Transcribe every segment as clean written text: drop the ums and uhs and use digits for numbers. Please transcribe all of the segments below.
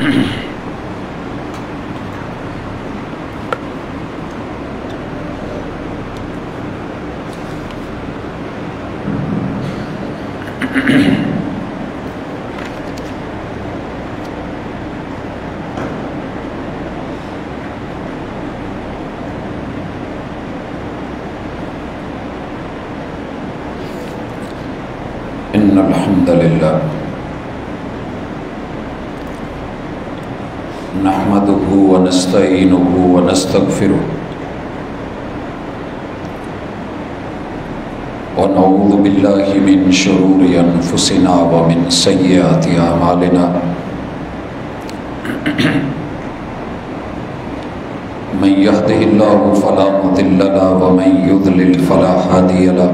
إن الحمد لله نحمده ونستعينه ونستغفره ونعوذ بالله من شرور أنفسنا ومن سيئات أعمالنا من يهده الله فلا مضل له ومن يضلل فلا هادي له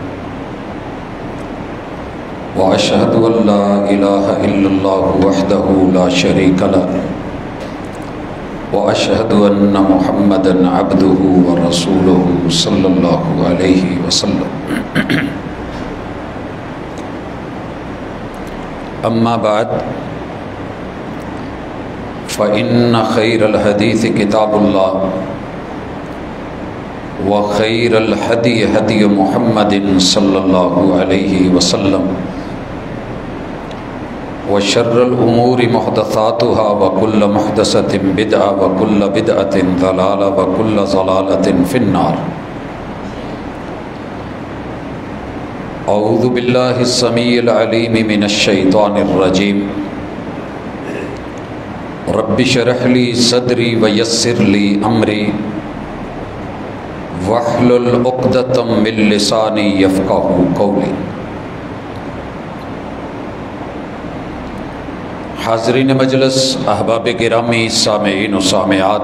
وأشهد أن لا إله إلا الله وحده لا شريك له وأشهد أن محمدًا عبده ورسوله صلى الله عليه وسلم أما بعد فإن خير الحديث كتاب الله وخير الهدي هدي محمد صلى الله عليه وسلم وشر الأمور محدثاتها وكل محدثة بدعة وكل بدعة ضلالة وكل ضلالة في النار. أعوذ بالله السميع العليم من الشيطان الرجيم. رب اشرح لي صدري ويسر لي أمري واحلل عقدة من لساني يفقهوا قولي. حاضرین مجلس، احباب گرامی، سامعین و سامعات،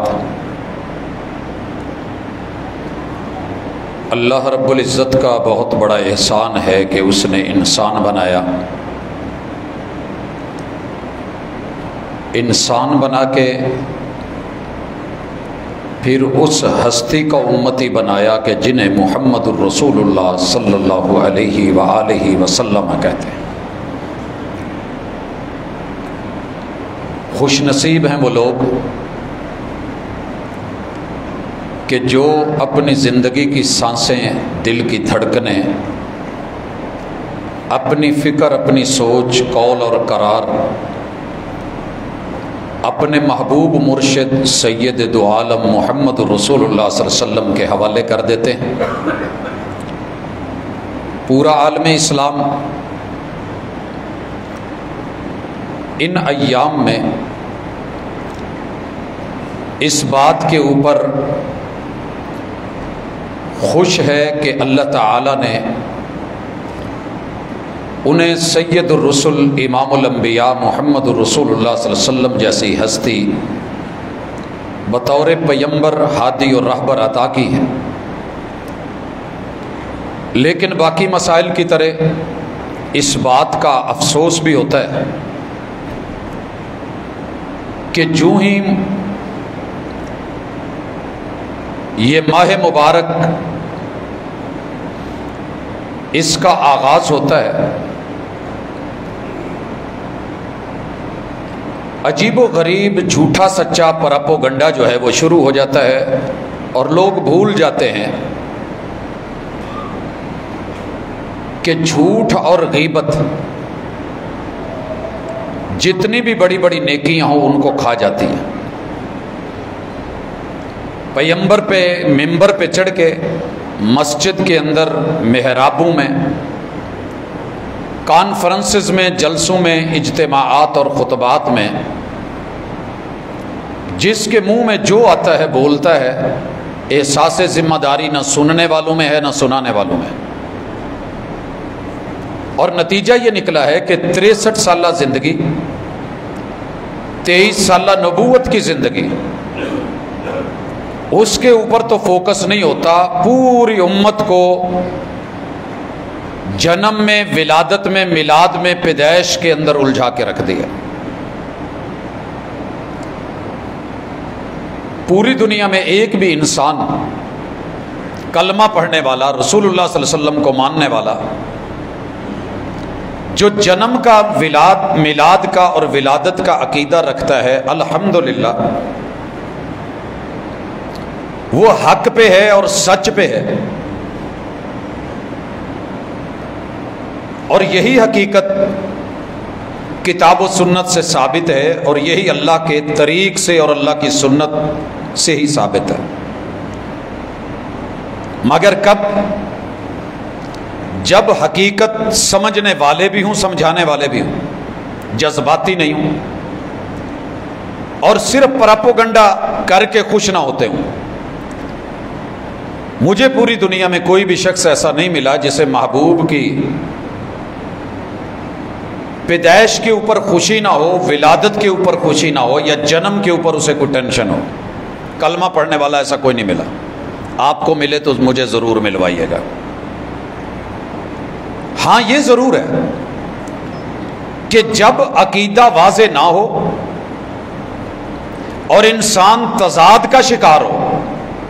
اللہ رب العزت کا بہت بڑا احسان ہے کہ اس نے انسان بنایا. انسان بنا کے پھر اس ہستی کا امتی بنایا کہ جنہیں محمد الرسول اللہ صلی اللہ علیہ وآلہ وسلم کہتے ہیں. خوش نصیب ہیں وہ لوگ کہ جو اپنی زندگی کی سانسیں، دل کی دھڑکنیں، اپنی فکر، اپنی سوچ، قول اور قرار اپنے محبوب مرشد سید دو عالم محمد رسول اللہ صلی اللہ علیہ وسلم کے حوالے کر دیتے ہیں. پورا عالم اسلام ان ایام میں اس بات کے اوپر خوش ہے کہ اللہ تعالیٰ نے انہیں سید الرسل، امام الانبیاء محمد الرسول اللہ صلی اللہ علیہ وسلم جیسی ہستی بطور پیمبر، ہادی اور رہبر عطا کی ہے. لیکن باقی مسائل کی طرح اس بات کا افسوس بھی ہوتا ہے کہ جو ہی یہ ماہ مبارک اس کا آغاز ہوتا ہے، عجیب و غریب جھوٹا سچا پراپوگنڈا جو ہے وہ شروع ہو جاتا ہے اور لوگ بھول جاتے ہیں کہ جھوٹ اور غیبت جتنی بھی بڑی بڑی نیکیاں ہوں ان کو کھا جاتی ہیں. پیمبر پہ ممبر پہ چڑھ کے مسجد کے اندر، محرابوں میں، کانفرنسز میں، جلسوں میں، اجتماعات اور خطبات میں جس کے منہ میں جو آتا ہے بولتا ہے. احساس ذمہ داری نہ سننے والوں میں ہے نہ سنانے والوں میں. اور نتیجہ یہ نکلا ہے کہ 63 سالہ زندگی، 23 سالہ نبوت کی زندگی، اس کے اوپر تو فوکس نہیں ہوتا. پوری امت کو جنم میں، ولادت میں، میلاد میں، پیدائش کے اندر الجھا کے رکھ دیا. پوری دنیا میں ایک بھی انسان کلمہ پڑھنے والا، رسول اللہ صلی اللہ علیہ وسلم کو ماننے والا، جو جنم کا میلاد کا اور ولادت کا عقیدہ رکھتا ہے الحمدللہ وہ حق پہ ہے اور سچ پہ ہے، اور یہی حقیقت کتاب و سنت سے ثابت ہے، اور یہی اللہ کے طریق سے اور اللہ کی سنت سے ہی ثابت ہے۔ مگر کب؟ جب حقیقت سمجھنے والے بھی ہوں، سمجھانے والے بھی ہوں، جذباتی نہیں ہوں، اور صرف پراپوگنڈا کر کے خوش نہ ہوتے ہوں۔ مجھے پوری دنیا میں کوئی بھی شخص ایسا نہیں ملا جسے محبوب کی پیدائش کے اوپر خوشی نہ ہو، ولادت کے اوپر خوشی نہ ہو، یا جنم کے اوپر اسے کوئی ٹینشن ہو۔ کلمہ پڑھنے والا ایسا کوئی نہیں ملا۔ آپ کو ملے تو مجھے ضرور ملوائیے گا۔ ہاں یہ ضرور ہے کہ جب عقیدہ واضح نہ ہو اور انسان تضاد کا شکار ہو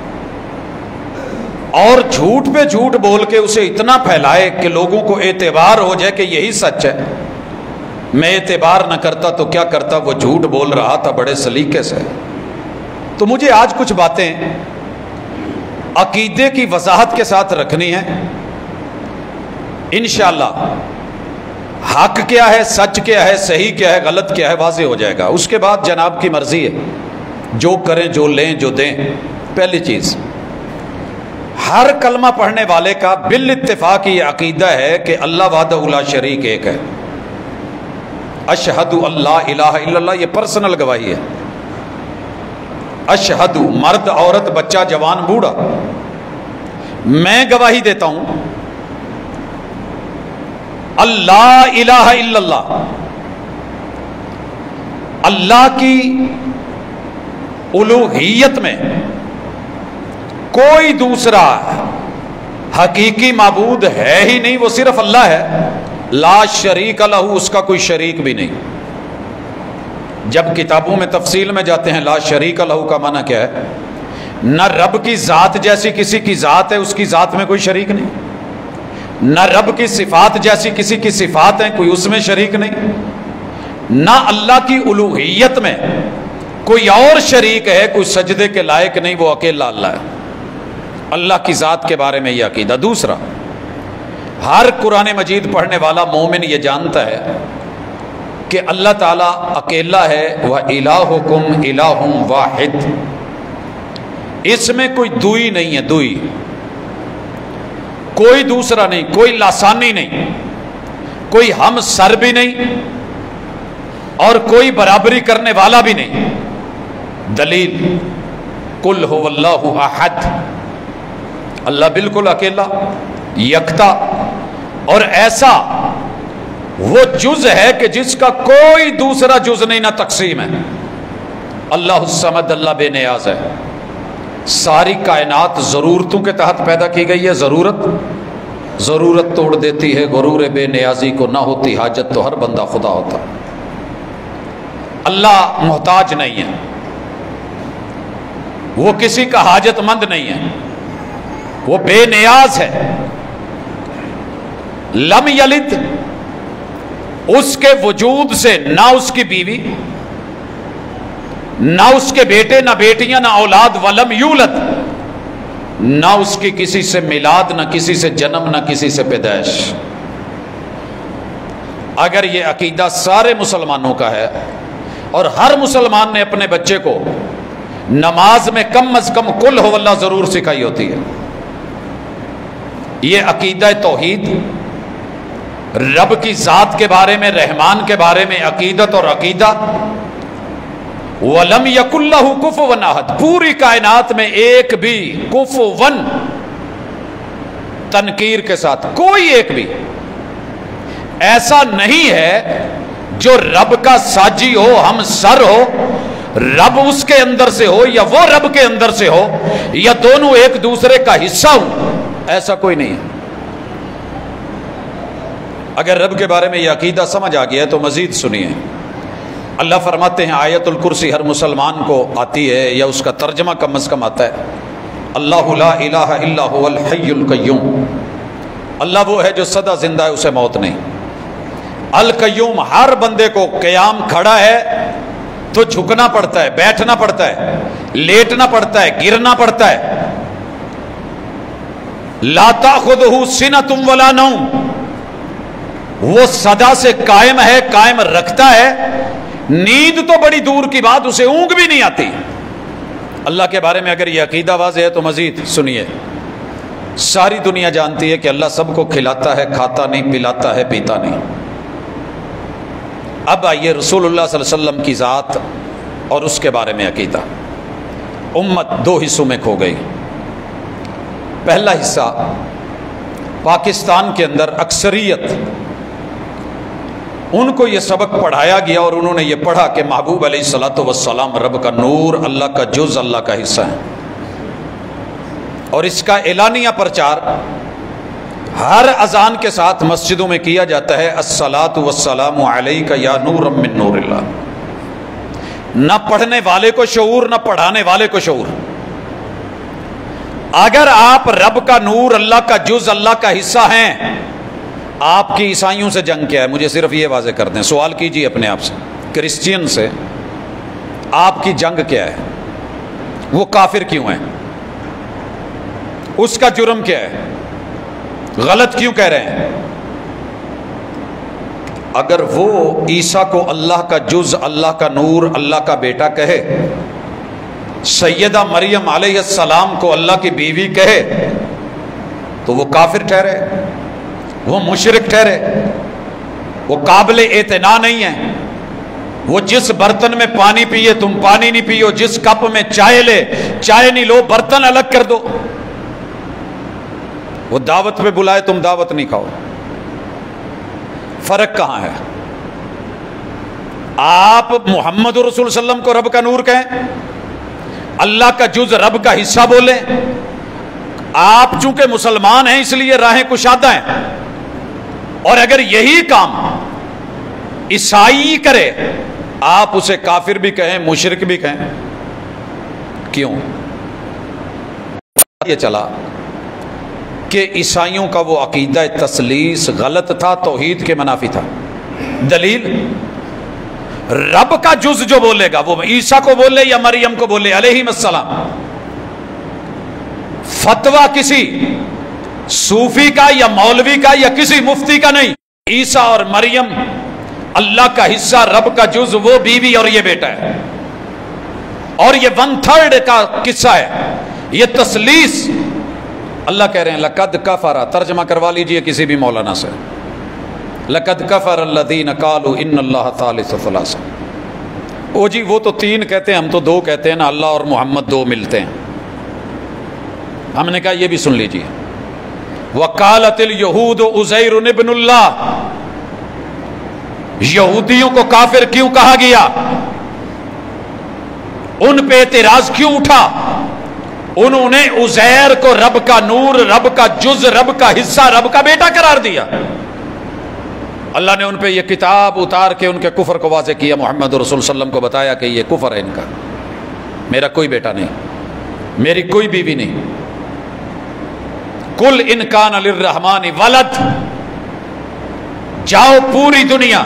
اور جھوٹ پہ جھوٹ بول کے اسے اتنا پھیلائے کہ لوگوں کو اعتبار ہو جائے کہ یہی سچ ہے، میں اعتبار نہ کرتا تو کیا کرتا، وہ جھوٹ بول رہا تھا بڑے سلیقے سے۔ تو مجھے آج کچھ باتیں عقیدے کی وضاحت کے ساتھ رکھنی ہے انشاءاللہ۔ حق کیا ہے، سچ کیا ہے، صحیح کیا ہے، غلط کیا ہے، واضح ہو جائے گا۔ اس کے بعد جناب کی مرضی ہے، جو کریں، جو لیں، جو دیں۔ پہلی چیز، ہر کلمہ پڑھنے والے کا بالاتفاق یہ عقیدہ ہے کہ اللہ وحدہ لا شریک ایک ہے۔ اشہد اللہ الہ الا اللہ، یہ پرسنل گواہی ہے۔ اشہد، مرد عورت بچہ جوان بوڑھا، میں گواہی دیتا ہوں اللہ الہ الا اللہ، اللہ کی الوہیت میں کوئی دوسرا حقیقی معبود ہے ہی نہیں، وہ صرف اللہ ہے۔ لا شریک لہ، اس کا کوئی شریک بھی نہیں۔ جب کتابوں میں تفصیل میں جاتے ہیں لا شریک لہ کا معنی کیا ہے، نہ رب کی ذات جیسی کسی کی ذات ہے، اس کی ذات میں کوئی شریک نہیں، نہ رب کی صفات جیسی کسی کی صفات ہیں، کوئی اس میں شریک نہیں، نہ اللہ کی الوہیت میں کوئی اور شریک ہے، کوئی سجدے کے لائق نہیں، وہ اکیلا اللہ ہے۔ اللہ کی ذات کے بارے میں یہ عقیدہ۔ دوسرا، ہر قرآن مجید پڑھنے والا مومن یہ جانتا ہے کہ اللہ تعالیٰ اکیلا ہے، وَإِلَٰهُكُمْ إِلَٰهٌ وَاحِدٌ، اس میں کوئی دوئی نہیں ہے، دوئی کوئی دوسرا نہیں، کوئی لاسانی نہیں، کوئی ہم سر بھی نہیں اور کوئی برابری کرنے والا بھی نہیں۔ دلیل، قُلْ هُوَ اللَّهُ أَحَدٌ، اللہ بالکل اکیلا، یکتا، اور ایسا وہ جز ہے کہ جس کا کوئی دوسرا جز نہیں، نہ تقسیم ہے۔ اللہ الصمد، اللہ بے نیاز ہے۔ ساری کائنات ضرورتوں کے تحت پیدا کی گئی ہے۔ ضرورت توڑ دیتی ہے غرور بے نیازی کو، نہ ہوتی حاجت تو ہر بندہ خدا ہوتا۔ اللہ محتاج نہیں ہے، وہ کسی کا حاجت مند نہیں ہے، وہ بے نیاز ہے۔ لم یلد، اس کے وجود سے نہ اس کی بیوی، نہ اس کے بیٹے، نہ بیٹیاں، نہ اولاد، ولم یولد، نہ اس کی کسی سے میلاد، نہ کسی سے جنم، نہ کسی سے پیدائش۔ اگر یہ عقیدہ سارے مسلمانوں کا ہے اور ہر مسلمان نے اپنے بچے کو نماز میں کم از کم قل ہو اللہ ضرور سکھائی ہوتی ہے، یہ عقیدہ توحید، رب کی ذات کے بارے میں، رحمان کے بارے میں عقیدت اور عقیدہ۔ وَلَمْ يَكُنْ لَهُ كُفُوًا أَحَدٌ، پوری کائنات میں ایک بھی کفواً، تنکیر کے ساتھ، کوئی ایک بھی ایسا نہیں ہے جو رب کا ساجی ہو، ہم سر ہو، رب اس کے اندر سے ہو یا وہ رب کے اندر سے ہو، یا دونوں ایک دوسرے کا حصہ ہو، ایسا کوئی نہیں ہے۔ اگر رب کے بارے میں یہ عقیدہ سمجھ آ گیا ہے تو مزید سنیے۔ اللہ فرماتے ہیں آیت الکرسی ہر مسلمان کو آتی ہے، یا اس کا ترجمہ کم از کم آتا ہے، اللہ لا الہ الا هو الحی القیوم، اللہ وہ ہے جو سدا زندہ ہے، اسے موت نہیں۔ القیوم، ہر بندے کو قیام کھڑا ہے تو جھکنا پڑتا ہے، بیٹھنا پڑتا ہے، لیٹنا پڑتا ہے، گرنا پڑتا ہے۔ لا تأخذہ سنۃ ولا نوم، وہ سدا سے قائم ہے، قائم رکھتا ہے، نیند تو بڑی دور کی بات، اسے اونگ بھی نہیں آتی۔ اللہ کے بارے میں اگر یہ عقیدہ واضح ہے تو مزید سنیے، ساری دنیا جانتی ہے کہ اللہ سب کو کھلاتا ہے، کھاتا نہیں، پلاتا ہے، پیتا نہیں۔ اب آئیے رسول اللہ صلی اللہ علیہ وسلم کی ذات اور اس کے بارے میں عقیدہ۔ امت دو حصوں میں کھو گئی۔ پہلا حصہ، پاکستان کے اندر اکثریت، ان کو یہ سبق پڑھایا گیا اور انہوں نے یہ پڑھا کہ محبوب علیہ الصلوۃ والسلام رب کا نور، اللہ کا جز، اللہ کا حصہ ہے، اور اس کا اعلانیہ پرچار ہر اذان کے ساتھ مسجدوں میں کیا جاتا ہے، الصلاۃ والسلام علیک یا نور من نور اللہ۔ نہ پڑھنے والے کو شعور، نہ پڑھانے والے کو شعور۔ اگر آپ رب کا نور، اللہ کا جز، اللہ کا حصہ ہیں، آپ کی عیسائیوں سے جنگ کیا ہے؟ مجھے صرف یہ واضح کر دیں، سوال کیجئے اپنے آپ سے، کرسچین سے آپ کی جنگ کیا ہے؟ وہ کافر کیوں ہیں؟ اس کا جرم کیا ہے؟ غلط کیوں کہہ رہے ہیں؟ اگر وہ عیسیٰ کو اللہ کا جز، اللہ کا نور، اللہ کا بیٹا کہے، سیدہ مریم علیہ السلام کو اللہ کی بیوی کہے، تو وہ کافر ٹھہرے، وہ مشرک ٹھہرے، وہ قابل اعتنا نہیں ہے۔ وہ جس برتن میں پانی پیے تم پانی نہیں پیو، جس کپ میں چائے لے چائے نہیں لو، برتن الگ کر دو۔ وہ دعوت پہ بلائے تم دعوت نہیں کھاؤ، فرق کہاں ہے؟ آپ محمد رسول صلی اللہ علیہ وسلم کو رب کا نور کہیں، اللہ کا جز رب کا حصہ بولیں۔ آپ چونکہ مسلمان ہیں اس لیے راہیں کشادہ ہیں، اور اگر یہی کام عیسائی کرے آپ اسے کافر بھی کہیں، مشرک بھی کہیں، کیوں؟ یہ چلا کہ عیسائیوں کا وہ عقیدہ تثلیث غلط تھا، توحید کے منافی تھا۔ دلیل، رب کا جز جو بولے گا، وہ عیسیٰ کو بولے یا مریم کو بولے علیہ السلام، فتویٰ کسی صوفی کا یا مولوی کا یا کسی مفتی کا نہیں۔ عیسیٰ اور مریم اللہ کا حصہ، رب کا جز، وہ بیوی اور یہ بیٹا ہے، اور یہ 1/3 کا قصہ ہے، یہ تثلیث۔ اللہ کہہ رہے ہیں لقد کفر، ترجمہ کروا لیجئے کسی بھی مولانا سے، لقد کفر الذین قالوا ان اللہ ثالث ثلاثہ۔ او جی وہ تو 3 کہتے ہیں، ہم تو 2 کہتے ہیں نا، اللہ اور محمد 2 ملتے ہیں۔ ہم نے کہا یہ بھی سن لیجئے، وقالت اليہود عزیر ابن اللہ، یہودیوں کو کافر کیوں کہا گیا؟ ان پہ اعتراض کیوں اٹھا؟ انہوں نے عزیر کو رب کا نور، رب کا جز، رب کا حصہ، رب کا بیٹا قرار دیا۔ اللہ نے ان پہ یہ کتاب اتار کے ان کے کفر کو واضح کیا، محمد رسول صلی اللہ علیہ وسلم کو بتایا کہ یہ کفر ہے ان کا، میرا کوئی بیٹا نہیں، میری کوئی بیوی نہیں۔ کل ان کان للرحمن ولد، جاؤ پوری دنیا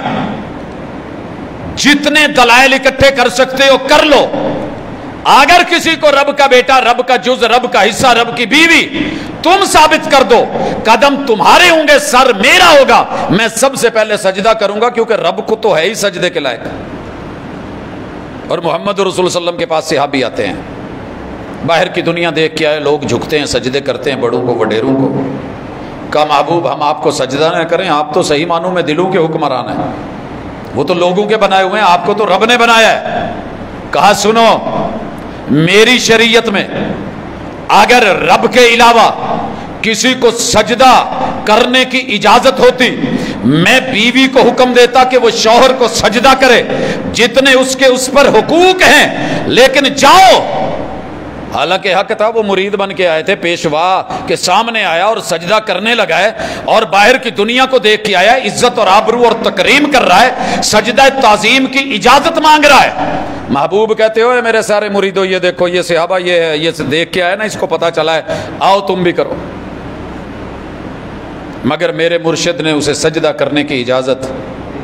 جتنے دلائل اکٹھے کر سکتے ہو کر لو، اگر کسی کو رب کا بیٹا، رب کا جز، رب کا حصہ، رب کی بیوی تم ثابت کر دو، قدم تمہارے ہوں گے، سر میرا ہوگا، میں سب سے پہلے سجدہ کروں گا، کیونکہ رب کو تو ہے ہی سجدے کے لائق۔ اور محمد رسول صلی اللہ علیہ وسلم کے پاس صحابی آتے ہیں، باہر کی دنیا دیکھ کے آئے، لوگ جھکتے ہیں، سجدے کرتے ہیں بڑوں کو، وڈیروں کو۔ کہا محبوب ہم آپ کو سجدہ نہ کریں، آپ تو صحیح معنوں میں دلوں کے حکمران ہیں، وہ تو لوگوں کے بنائے ہوئے ہیں، آپ کو تو رب نے بنایا ہے۔ کہا سنو، میری شریعت میں اگر رب کے علاوہ کسی کو سجدہ کرنے کی اجازت ہوتی، میں بیوی کو حکم دیتا کہ وہ شوہر کو سجدہ کرے، جتنے اس کے اس پر حقوق ہیں، لیکن جاؤ۔ حالانکہ حق تھا، وہ مرید بن کے آئے تھے، پیشوا کے سامنے آیا اور سجدہ کرنے لگا ہے، اور باہر کی دنیا کو دیکھ کے آیا، عزت اور آبرو اور تکریم کر رہا ہے، سجدہ تعظیم کی اجازت مانگ رہا ہے۔ محبوب کہتے ہو میرے سارے مریدوں، یہ دیکھو یہ صحابہ یہ ہے، یہ دیکھ کے آیا نا، اس کو پتا چلا ہے، آؤ تم بھی کرو۔ مگر میرے مرشد نے اسے سجدہ کرنے کی اجازت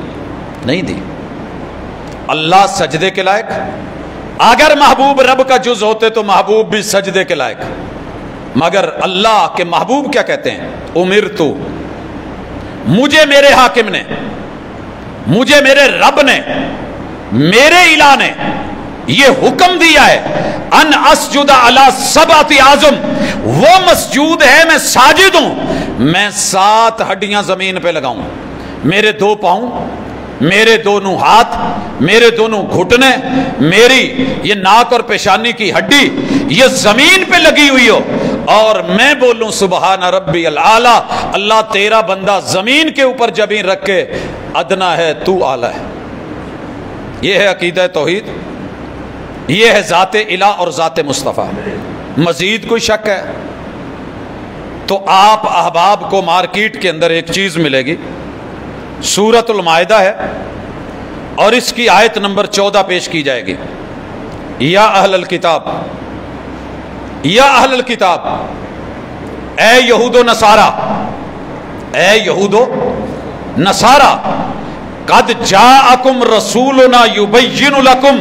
نہیں دی۔ اللہ سجدے کے لائق، اگر محبوب رب کا جز ہوتے تو محبوب بھی سجدے کے لائق، مگر اللہ کے محبوب کیا کہتے ہیں؟ امرتو، مجھے میرے حاکم نے، مجھے میرے رب نے، میرے الہ نے یہ حکم دیا ہے ان اسجد علی سبعۃ اعظم، وہ مسجود ہے میں ساجد ہوں، میں 7 ہڈیاں زمین پہ لگاؤں، میرے 2 پاؤں، میرے دونوں ہاتھ، میرے دونوں گھٹنے، میری یہ ناک اور پیشانی کی ہڈی یہ زمین پہ لگی ہوئی ہو، اور میں بولوں سبحان ربی العالی، اللہ تیرا بندہ زمین کے اوپر جبین رکھ کے ادنا ہے، تو اعلی ہے۔ یہ ہے عقیدہ توحید، یہ ہے ذات الہ اور ذات مصطفیٰ۔ مزید کوئی شک ہے تو آپ احباب کو مارکیٹ کے اندر ایک چیز ملے گی، سورۃ المائدہ ہے اور اس کی آیت نمبر 14 پیش کی جائے گی۔ یا اہل الکتاب، یا اہل الکتاب، اے یہود و نصارہ، اے یہود و نصارہ، قد جاءکم رسولنا یبین لکم،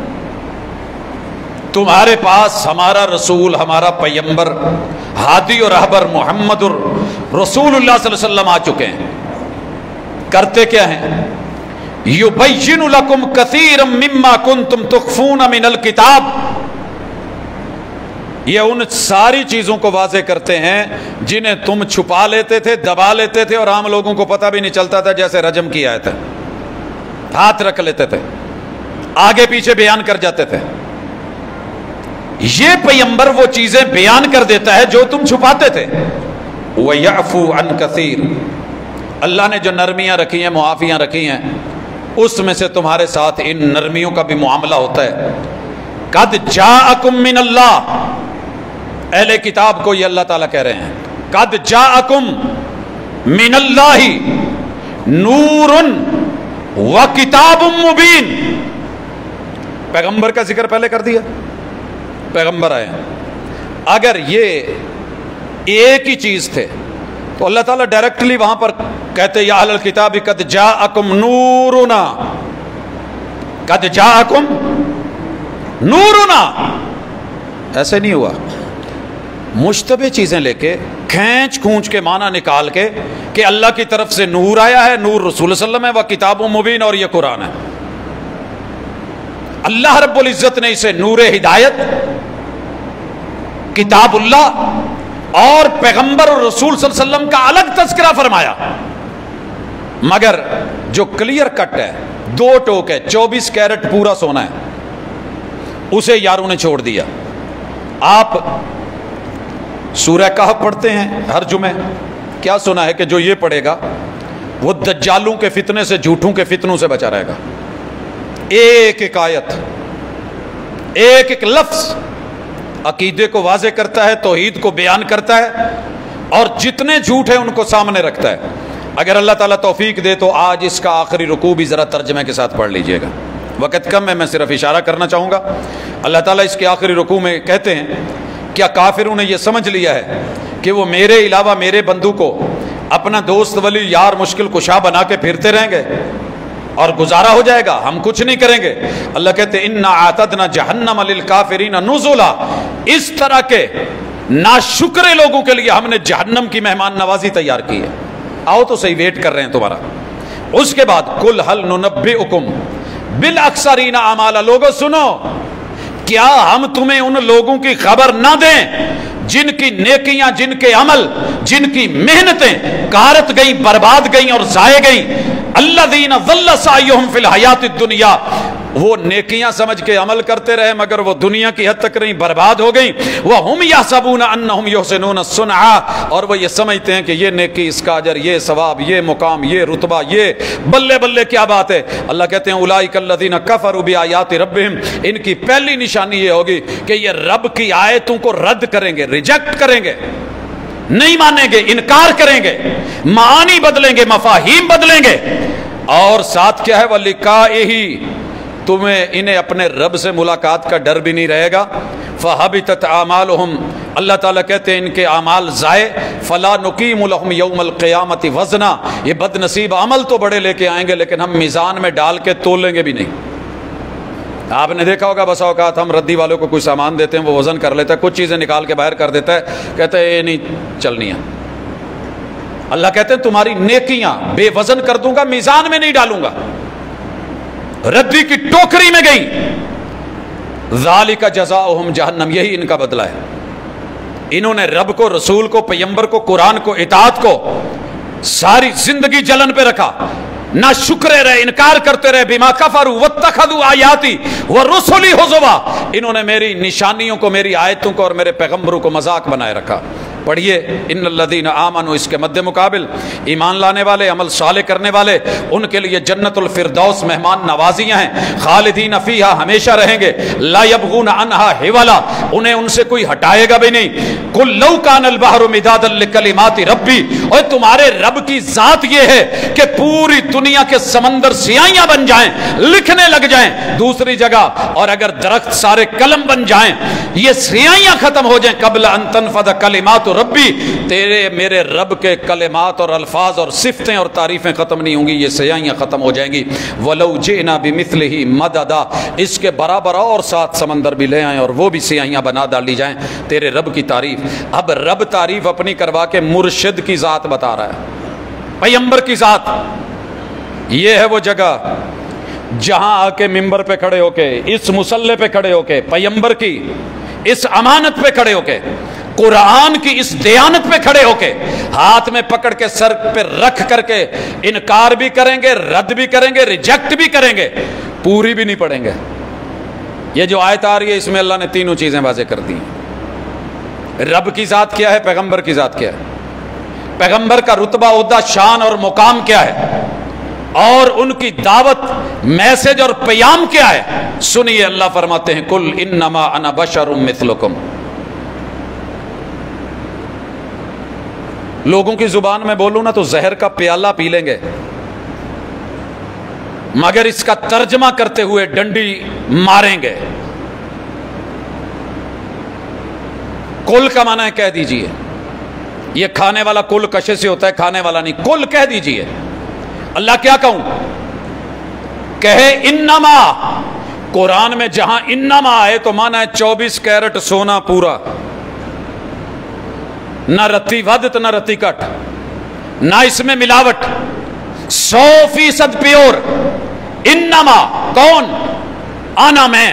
تمہارے پاس ہمارا رسول، ہمارا پیغمبر، ہادی اور رہبر محمد رسول اللہ صلی اللہ علیہ وسلم آ چکے ہیں۔ کرتے کیا ہیں؟ یبین لکم کثیرا مما کنتم تخفون من الکتاب، یہ ان ساری چیزوں کو واضح کرتے ہیں جنہیں تم چھپا لیتے تھے، دبا لیتے تھے، اور عام لوگوں کو پتہ بھی نہیں چلتا تھا، جیسے رجم کی آیت ہے، ہاتھ رکھ لیتے تھے، آگے پیچھے بیان کر جاتے تھے۔ یہ پیغمبر وہ چیزیں بیان کر دیتا ہے جو تم چھپاتے تھے۔ وَيَعْفُو عَنْ كَثِيرٍ، اللہ نے جو نرمیاں رکھی ہیں، معافیاں رکھی ہیں، اس میں سے تمہارے ساتھ ان نرمیوں کا بھی معاملہ ہوتا ہے۔ قَدْ جَاءَكُم مِّنَ اللَّهِ، اہل کتاب کو یہ اللہ تعالیٰ کہہ رہے ہیں، قَدْ جَاءَكُم مِّنَ اللَّهِ نُورٌ وَكِتَابٌ مُّبِينٌ، پیغمبر کا ذکر پہلے کر دیا، پیغمبر آئے ہیں۔ اگر یہ ایک ہی چیز تھے تو اللہ تعالیٰ ڈائریکٹلی وہاں پر کہتے یا اہل الکتاب قد جاءکم نورنا، قد جاءکم نورنا، ایسے نہیں ہوا۔ مشتبہ چیزیں لے کے کھینچ کھونچ کے معنی نکال کے کہ اللہ کی طرف سے نور آیا ہے، نور رسول صلی اللہ علیہ وسلم ہے، وہ کتاب مبین، اور یہ قرآن ہے۔ اللہ رب العزت نے اسے نور ہدایت، کتاب اللہ اور پیغمبر اور رسول صلی اللہ علیہ وسلم کا الگ تذکرہ فرمایا، مگر جو کلیئر کٹ ہے، 2 ٹوک ہے، 24 کیرٹ پورا سونا ہے، اسے یاروں نے چھوڑ دیا۔ آپ سورہ کہف پڑھتے ہیں ہر جمعے، کیا سنا ہے کہ جو یہ پڑھے گا وہ دجالوں کے فتنے سے، جھوٹوں کے فتنوں سے بچا رہے گا۔ ایک ایک آیت، ایک ایک لفظ عقیدے کو واضح کرتا ہے، توحید کو بیان کرتا ہے، اور جتنے جھوٹ ہیں ان کو سامنے رکھتا ہے۔ اگر اللہ تعالیٰ توفیق دے تو آج اس کا آخری رکوع بھی ذرا ترجمے کے ساتھ پڑھ لیجئے گا، وقت کم ہے، میں صرف اشارہ کرنا چاہوں گا۔ اللہ تعالیٰ اس کے آخری رکوع میں کہتے ہیں کیا کافروں نے یہ سمجھ لیا ہے کہ وہ میرے علاوہ میرے بندو کو اپنا دوست ولی یار مشکل کشا بنا کے پھرتے رہیں گے اور گزارا ہو جائے گا، ہم کچھ نہیں کریں گے؟ اللہ کہتے ہیں اِنَّا اعْتَدْنَا جَهَنَّمَ لِلْكَافِرِينَ نُزُلًا، اس طرح کے ناشکرے لوگوں کے لیے ہم نے جہنم کی مہمان نوازی تیار کی ہے۔ آؤ تو صحیح، ویٹ کر رہے ہیں تمہارا۔ اس کے بعد قُلْ هَلْ نُنَبِّئُكُمْ بِالْأَخْسَرِينَ أَعْمَالًا، لوگوں سنو، کیا ہم تمہیں ان لوگوں کی خبر نہ دیں جن کی نیکیاں، جن کے عمل، جن کی محنتیں غارت گئیں، برباد گئیں اور ضائع گئیں۔ الذین ضل سعیہم فی الحیات الدنیا، وہ نیکیاں سمجھ کے عمل کرتے رہے مگر وہ دنیا کی حد تک رہیں، برباد ہو گئیں۔ وَهُمْ يَحْسَبُونَ أَنَّهُمْ يُحْسِنُونَ صُنْعًا، اور وہ یہ سمجھتے ہیں کہ یہ نیکی، اس کا اجر، یہ ثواب، یہ مقام، یہ رتبہ، یہ بلے بلے کیا بات ہے۔ اللہ کہتے ہیں اولئک الذین کفروا بآیات ربہم، ان کی پہلی نشانی یہ ہوگی کہ یہ رب کی آیتوں کو رد کریں گے، ریجیکٹ کریں گے، نہیں مانیں گے، انکار کریں گے، معانی بدلیں گے، مفاہیم بدلیں گے، اور ساتھ کیا ہے وَلِقَائِهِ، تمہیں انہیں اپنے رب سے ملاقات کا ڈر بھی نہیں رہے گا۔ فحبطت اعمالهم، اللہ تعالیٰ کہتے ہیں ان کے اعمال ضائع، فلا نقیم لهم یوم القیامت وزنا، یہ بد نصیب عمل تو بڑے لے کے آئیں گے لیکن ہم میزان میں ڈال کے تولیں گے بھی نہیں۔ آپ نے دیکھا ہوگا بسا اوقات ہم ردی والوں کو کوئی سامان دیتے ہیں، وہ وزن کر لیتا ہے، کچھ چیزیں نکال کے باہر کر دیتا ہے، کہتا ہے یہ نہیں چلنی ہے۔ اللہ کہتے ہیں تمہاری نیکیاں بے وزن کر دوں گا، میزان میں نہیں ڈالوں گا، ردی کی ٹوکری میں گئی۔ ذالک جزاؤہم جہنم، یہی ان کا بدلہ ہے۔ انہوں نے رب کو، رسول کو، پیغمبر کو، قرآن کو، اطاعت کو ساری زندگی جلن پہ رکھا، نہ شکرے رہے، انکار کرتے رہے، بما کفروا واتخذوا آیاتی ورسلی ہزوا، انہوں نے میری نشانیوں کو، میری آیتوں کو اور میرے پیغمبروں کو مذاق بنائے رکھا۔ پڑھیے ان الذین آمنوا، اس کے مد مقابل ایمان لانے والے، عمل صالح کرنے والے، ان کے لیے جنت الفردوس مہمان نوازیاں ہیں، خالدین فیہا، ہمیشہ رہیں گے، لا یبغون عنہا حولا، انہیں ان سے کوئی ہٹائے گا بھی نہیں۔ قل لو کان البحر مدادا لکلمات ربی، اور تمہارے رب کی ذات یہ ہے کہ پوری دنیا کے سمندر سیاہیاں بن جائیں، لکھنے لگ جائیں۔ دوسری جگہ اور اگر درخت سارے قلم بن جائیں، یہ سیاہیاں ختم ہو جائیں، قبل ان تنفذ کلمات ربی، تیرے میرے رب کے کلمات اور الفاظ اور صفتیں اور تعریفیں ختم نہیں ہوں گی، یہ سیاہیاں ختم ہو جائیں گی۔ وَلَوْ جِئْنَا بِمِثْلِهِ مَدَدًا، اس کے برابر اور 7 سمندر بھی لے آئیں اور وہ بھی سیاہیاں بنا ڈالی جائیں تیرے رب کی تعریف۔ اب رب تعریف اپنی کروا کے مرشد کی ذات بتا رہا ہے، پیغمبر کی ذات۔ یہ ہے وہ جگہ جہاں آ کے ممبر پہ کھڑے ہو کے، اس مصلے پہ کھڑے ہو کے، پیغمبر کی اس امانت پہ کھڑے ہو کے، قرآن کی اس دیانت پہ کھڑے ہو کے، ہاتھ میں پکڑ کے سر پہ رکھ کر کے انکار بھی کریں گے، رد بھی کریں گے، ریجیکٹ بھی کریں گے، پوری بھی نہیں پڑھیں گے۔ یہ جو آیت آ رہی ہے اس میں اللہ نے تینوں چیزیں واضح کر دی ہیں۔ رب کی ذات کیا ہے، پیغمبر کی ذات کیا ہے، پیغمبر کا رتبہ، عہدہ، شان اور مقام کیا ہے، اور ان کی دعوت، میسج اور پیام کیا ہے۔ سنیے اللہ فرماتے ہیں قل انما انا بشر مثلکم، لوگوں کی زبان میں بولوں نا تو زہر کا پیالہ پی لیں گے، مگر اس کا ترجمہ کرتے ہوئے ڈنڈی ماریں گے۔ کل کا معنی ہے کہہ دیجئے، یہ کھانے والا کل کشے سے ہوتا ہے، کھانے والا نہیں، کل کہہ دیجئے۔ اللہ کیا کہوں، کہے انما، قرآن میں جہاں انما آئے تو معنی ہے 24 کیرٹ سونا پورا، نہ رتی ودت نہ رتی کٹ، نہ اس میں ملاوٹ، 100% پیور۔ انما کون، آنا میں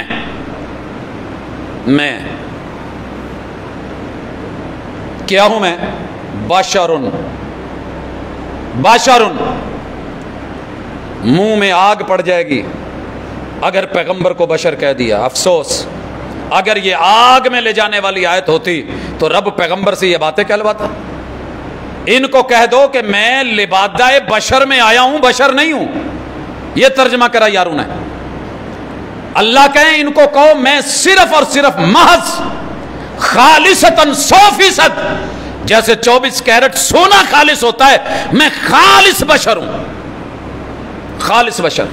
کیا ہوں، میں بشرن، بشرن، منہ میں آگ پڑ جائے گی اگر پیغمبر کو بشر کہہ دیا۔ افسوس، اگر یہ آگ میں لے جانے والی آیت ہوتی تو رب پیغمبر سے یہ باتیں کہلواتا۔ ان کو کہہ دو کہ میں لبادہ بشر میں آیا ہوں، بشر نہیں ہوں، یہ ترجمہ کرا یاروں نے۔ اللہ کہیں ان کو کہو میں صرف اور صرف محض خالصتاً 100%، جیسے 24 کیرٹ سونا خالص ہوتا ہے، میں خالص بشر ہوں، خالص بشر۔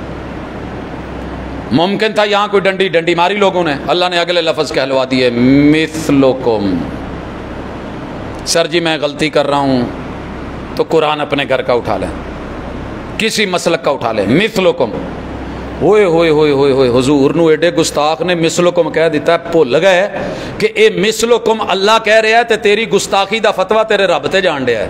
ممکن تھا یہاں کوئی ڈنڈی ماری لوگوں نے، اللہ نے اگلے لفظ کہلوا دیے مثلکم۔ سر جی میں غلطی کر رہا ہوں تو قرآن اپنے گھر کا اٹھا لیں، کسی مسلک کا اٹھا لیں، مثلکم۔ ہوئے ہوئے ہوئے ہوئے ہوئے، حضور نو ایڈے گستاخ نے مثلکم کہہ دیتا ہے، بھول گئے کہ اے مثلکم اللہ کہہ رہا ہے تے تیری گستاخی دا فتویٰ تیرے رب تے جان دیا ہے۔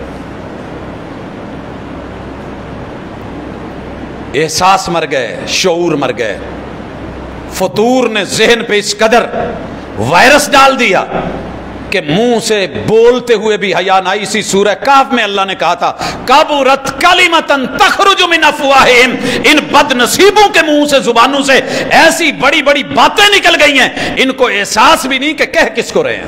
احساس مر گئے، شعور مر گئے، فطور نے ذہن پہ اس قدر وائرس ڈال دیا کہ منہ سے بولتے ہوئے بھی حیا نہ آئی۔ اسی سورہ کہف میں اللہ نے کہا تھا کبرت کلمۃ تخرج من افواہہم، ان بد نصیبوں کے منہ سے، زبانوں سے ایسی بڑی بڑی باتیں نکل گئی ہیں، ان کو احساس بھی نہیں کہ کہہ کس کو رہے ہیں۔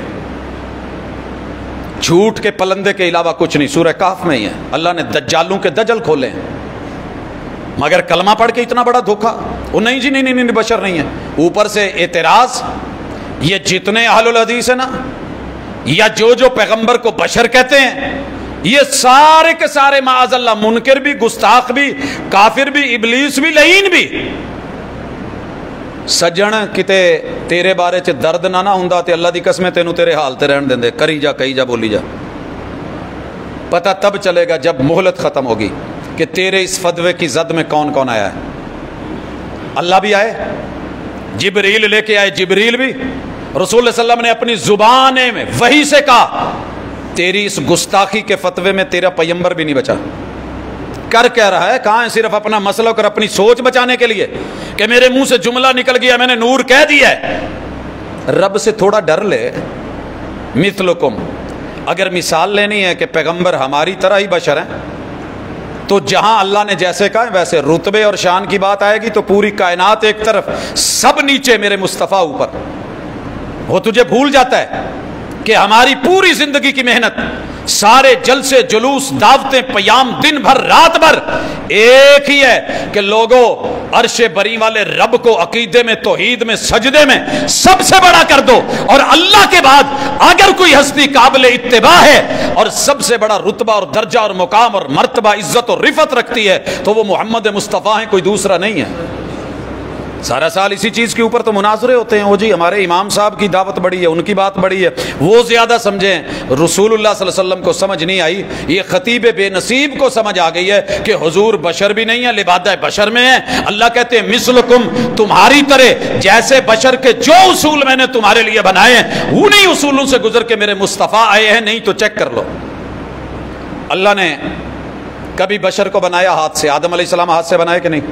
جھوٹ کے پلندے کے علاوہ کچھ نہیں، سورہ کہف میں ہی ہے، اللہ نے دجالوں کے دجل کھولے ہیں۔ مگر کلمہ پڑھ کے اتنا بڑا دھوکا، وہ نہیں جی نہیں بشر نہیں ہے۔ اوپر سے اعتراض، یہ جتنے اہل الحدیث ہیں نا، یا جو پیغمبر کو بشر کہتے ہیں، یہ سارے کے سارے معاذ اللہ منکر بھی، گستاخ بھی، کافر بھی، ابلیس بھی، لعین بھی۔ सज्जण किते तेरे बारे च दर्द ना हुंदा ते अल्लाह दी कसम तेनू तेरे हाल ते रहन देंदे, करी जा कही जा बोली जा। पता तब चलेगा जब मोहलत ख़त्म होगी कि तेरे इस फतवे की जद में कौन कौन आया है। अल्लाह भी आए, जिब्रील लेके आए, जिब्रील भी रसूल सल्लल्लाहु अलैहि वसल्लम ने अपनी जुबान में वही से कहा तेरी इस गुस्ताखी के फतवे में तेरा पैगंबर भी नहीं बचा। कर क्या रहा है, कहाँ है, सिर्फ अपना मसला और अपनी सोच बचाने के लिए कि मेरे मुंह से जुमला निकल गया, मैंने नूर कह दिया है। रब से थोड़ा डर ले। मिथलुकुम, अगर मिसाल लेनी है कि पैगंबर हमारी तरह ही बशर हैं, तो जहां अल्लाह ने जैसे कहा वैसे रुतबे और शान की बात आएगी तो पूरी कायनात एक तरफ, सब नीचे, मेरे मुस्तफ़ा ऊपर। वो तुझे भूल जाता है कि हमारी पूरी जिंदगी की मेहनत, सारे जलसे जुलूस दावतें पयाम दिन भर रात भर एक ही है कि लोगों अर्शे बरी वाले रब को अकीदे में, तौहीद में, सजदे में सबसे बड़ा कर दो, और अल्लाह के बाद अगर कोई हस्ती काबिल इत्तिबा है और सबसे बड़ा रुतबा और दर्जा और मुकाम और मर्तबा, इज्जत और रिफत रखती है तो वो मोहम्मद मुस्तफ़ा है, कोई दूसरा नहीं है। सारा साल इसी चीज के ऊपर तो मुनाजरे होते हैं। वो जी हमारे इमाम साहब की दावत बड़ी है, उनकी बात बड़ी है, वो ज्यादा समझें। रसूलुल्लाह सल्लल्लाहु अलैहि वसल्लम को समझ नहीं आई, ये खतीब बेनसीब को समझ आ गई है कि हुजूर बशर भी नहीं है, लिबादा बशर में है। अल्लाह कहते हैं मिसलकुम, तुम्हारी तरह, जैसे बशर के जो उसूल मैंने तुम्हारे लिए बनाए हैं उन्हीं उसूलों से गुजर के मेरे मुस्तफ़ा आए हैं, नहीं तो चेक कर लो। अल्लाह ने कभी बशर को बनाया हाथ से, आदम अलैहिस्सलाम हाथ से बनाए कि नहीं?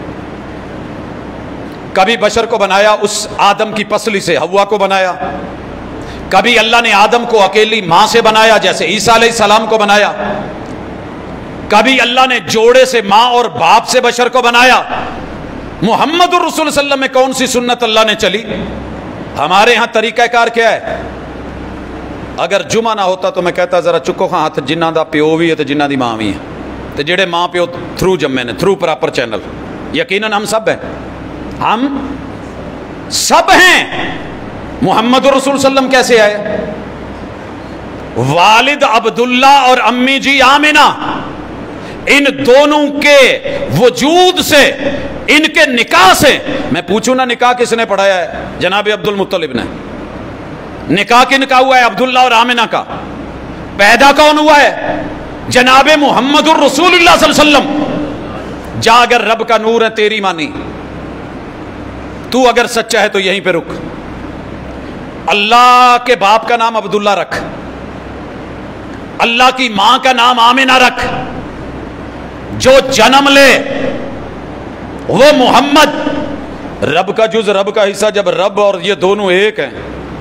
कभी बशर को बनाया उस आदम की पसली से, हव्वा को बनाया। कभी अल्लाह ने आदम को अकेली मां से बनाया जैसे ईसा अलैहिस्सलाम को बनाया। कभी अल्लाह ने जोड़े से मां और बाप से बशर को बनाया। मुहम्मदुर रसूल सल्लल्लाहु अलैहि वसल्लम में कौन सी सुन्नत अल्लाह ने चली? हमारे यहां तरीकाकार क्या है? अगर जुमा ना होता तो मैं कहता जरा चुको खां हाथ, जिन्हां दा प्यो भी है तो जिन्हां दी मां भी है, तो जेड़े मां प्यो थ्रू जम्मे ने, थ्रू प्रॉपर चैनल, यकीनन हम सब हैं, हम सब हैं। मोहम्मद रसूल सल्लम कैसे आए? वालिद अब्दुल्ला और अम्मी जी आमिना, इन दोनों के वजूद से, इनके निकाह से, मैं पूछूं ना निकाह किसने पढ़ाया है? जनाब अब्दुल मुत्तलिब ने। निकाह किनका हुआ है? अब्दुल्ला और आमिना का। पैदा कौन हुआ है? जनाब मोहम्मद रसूलुल्लाह सल्लल्लाहु अलैहि वसल्लम। जा, अगर रब का नूर है तेरी मानी, तू अगर सच्चा है तो यहीं पे रुक। अल्लाह के बाप का नाम अब्दुल्ला रख, अल्लाह की मां का नाम आमिना रख, जो जन्म ले वो मोहम्मद। रब का जुज, रब का हिस्सा, जब रब और ये दोनों एक हैं,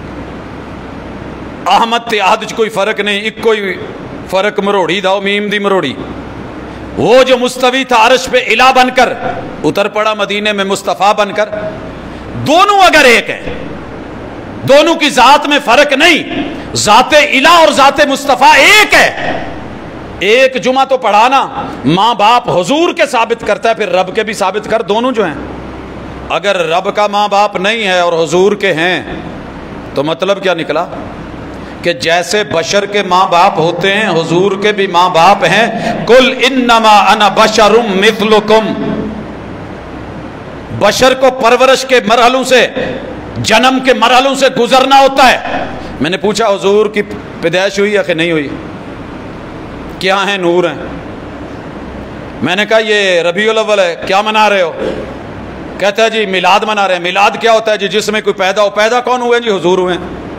अहमद ते आहद कोई फर्क नहीं, एक कोई फर्क मरोड़ी दाओ मीम दी मरोड़ी। वो जो मुस्तवी था अर्श पे इला बनकर, उतर पड़ा मदीने में मुस्तफा बनकर। दोनों अगर एक हैं, दोनों की जात में फर्क नहीं, जाते इला और जाते मुस्तफा एक है। एक जुमा तो पढ़ाना, मां बाप हुजूर के साबित करता है, फिर रब के भी साबित कर, दोनों जो हैं। अगर रब का मां बाप नहीं है और हुजूर के हैं तो मतलब क्या निकला कि जैसे बशर के माँ बाप होते हैं हुजूर के भी माँ बाप हैं। कुल इन्नमा अना बशरुम मिथलुकुम। बशर को परवरिश के मरहलों से, जन्म के मरहलों से गुजरना होता है। मैंने पूछा हुजूर की पैदाइश हुई या कि नहीं हुई? क्या है? नूर है। मैंने कहा ये रबीउल अव्वल है, क्या मना रहे हो? कहता है जी मिलाद मना रहे हैं। मिलाद क्या होता है जी? जिसमें कोई पैदा हो। पैदा कौन हुए जी? हुजूर हुए।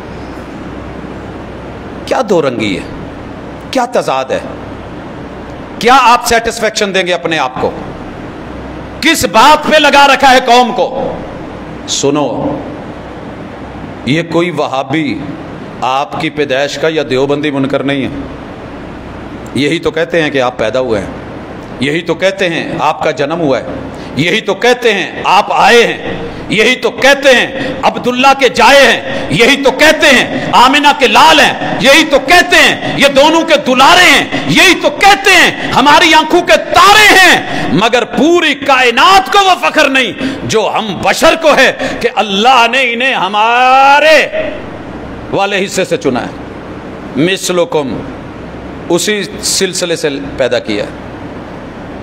क्या दो रंगी है, क्या तजाद है? क्या आप सेटिस्फेक्शन देंगे अपने आप को? किस बात पे लगा रखा है कौम को? सुनो, ये कोई वहाबी आपकी पैदाइश का या देवबंदी मुनकर नहीं है। यही तो कहते हैं कि आप पैदा हुए हैं, यही तो कहते हैं आपका जन्म हुआ है, यही तो कहते हैं आप आए हैं, यही तो कहते हैं अब्दुल्ला के जाए हैं, यही तो कहते हैं आमिना के लाल हैं, यही तो कहते हैं ये दोनों के दुलारे हैं, यही तो कहते हैं हमारी आंखों के तारे हैं। मगर पूरी कायनात को वो फख्र नहीं जो हम बशर को है कि अल्लाह ने इन्हें हमारे वाले हिस्से से चुना है। मिसलुकुम, उसी सिलसिले से पैदा किया।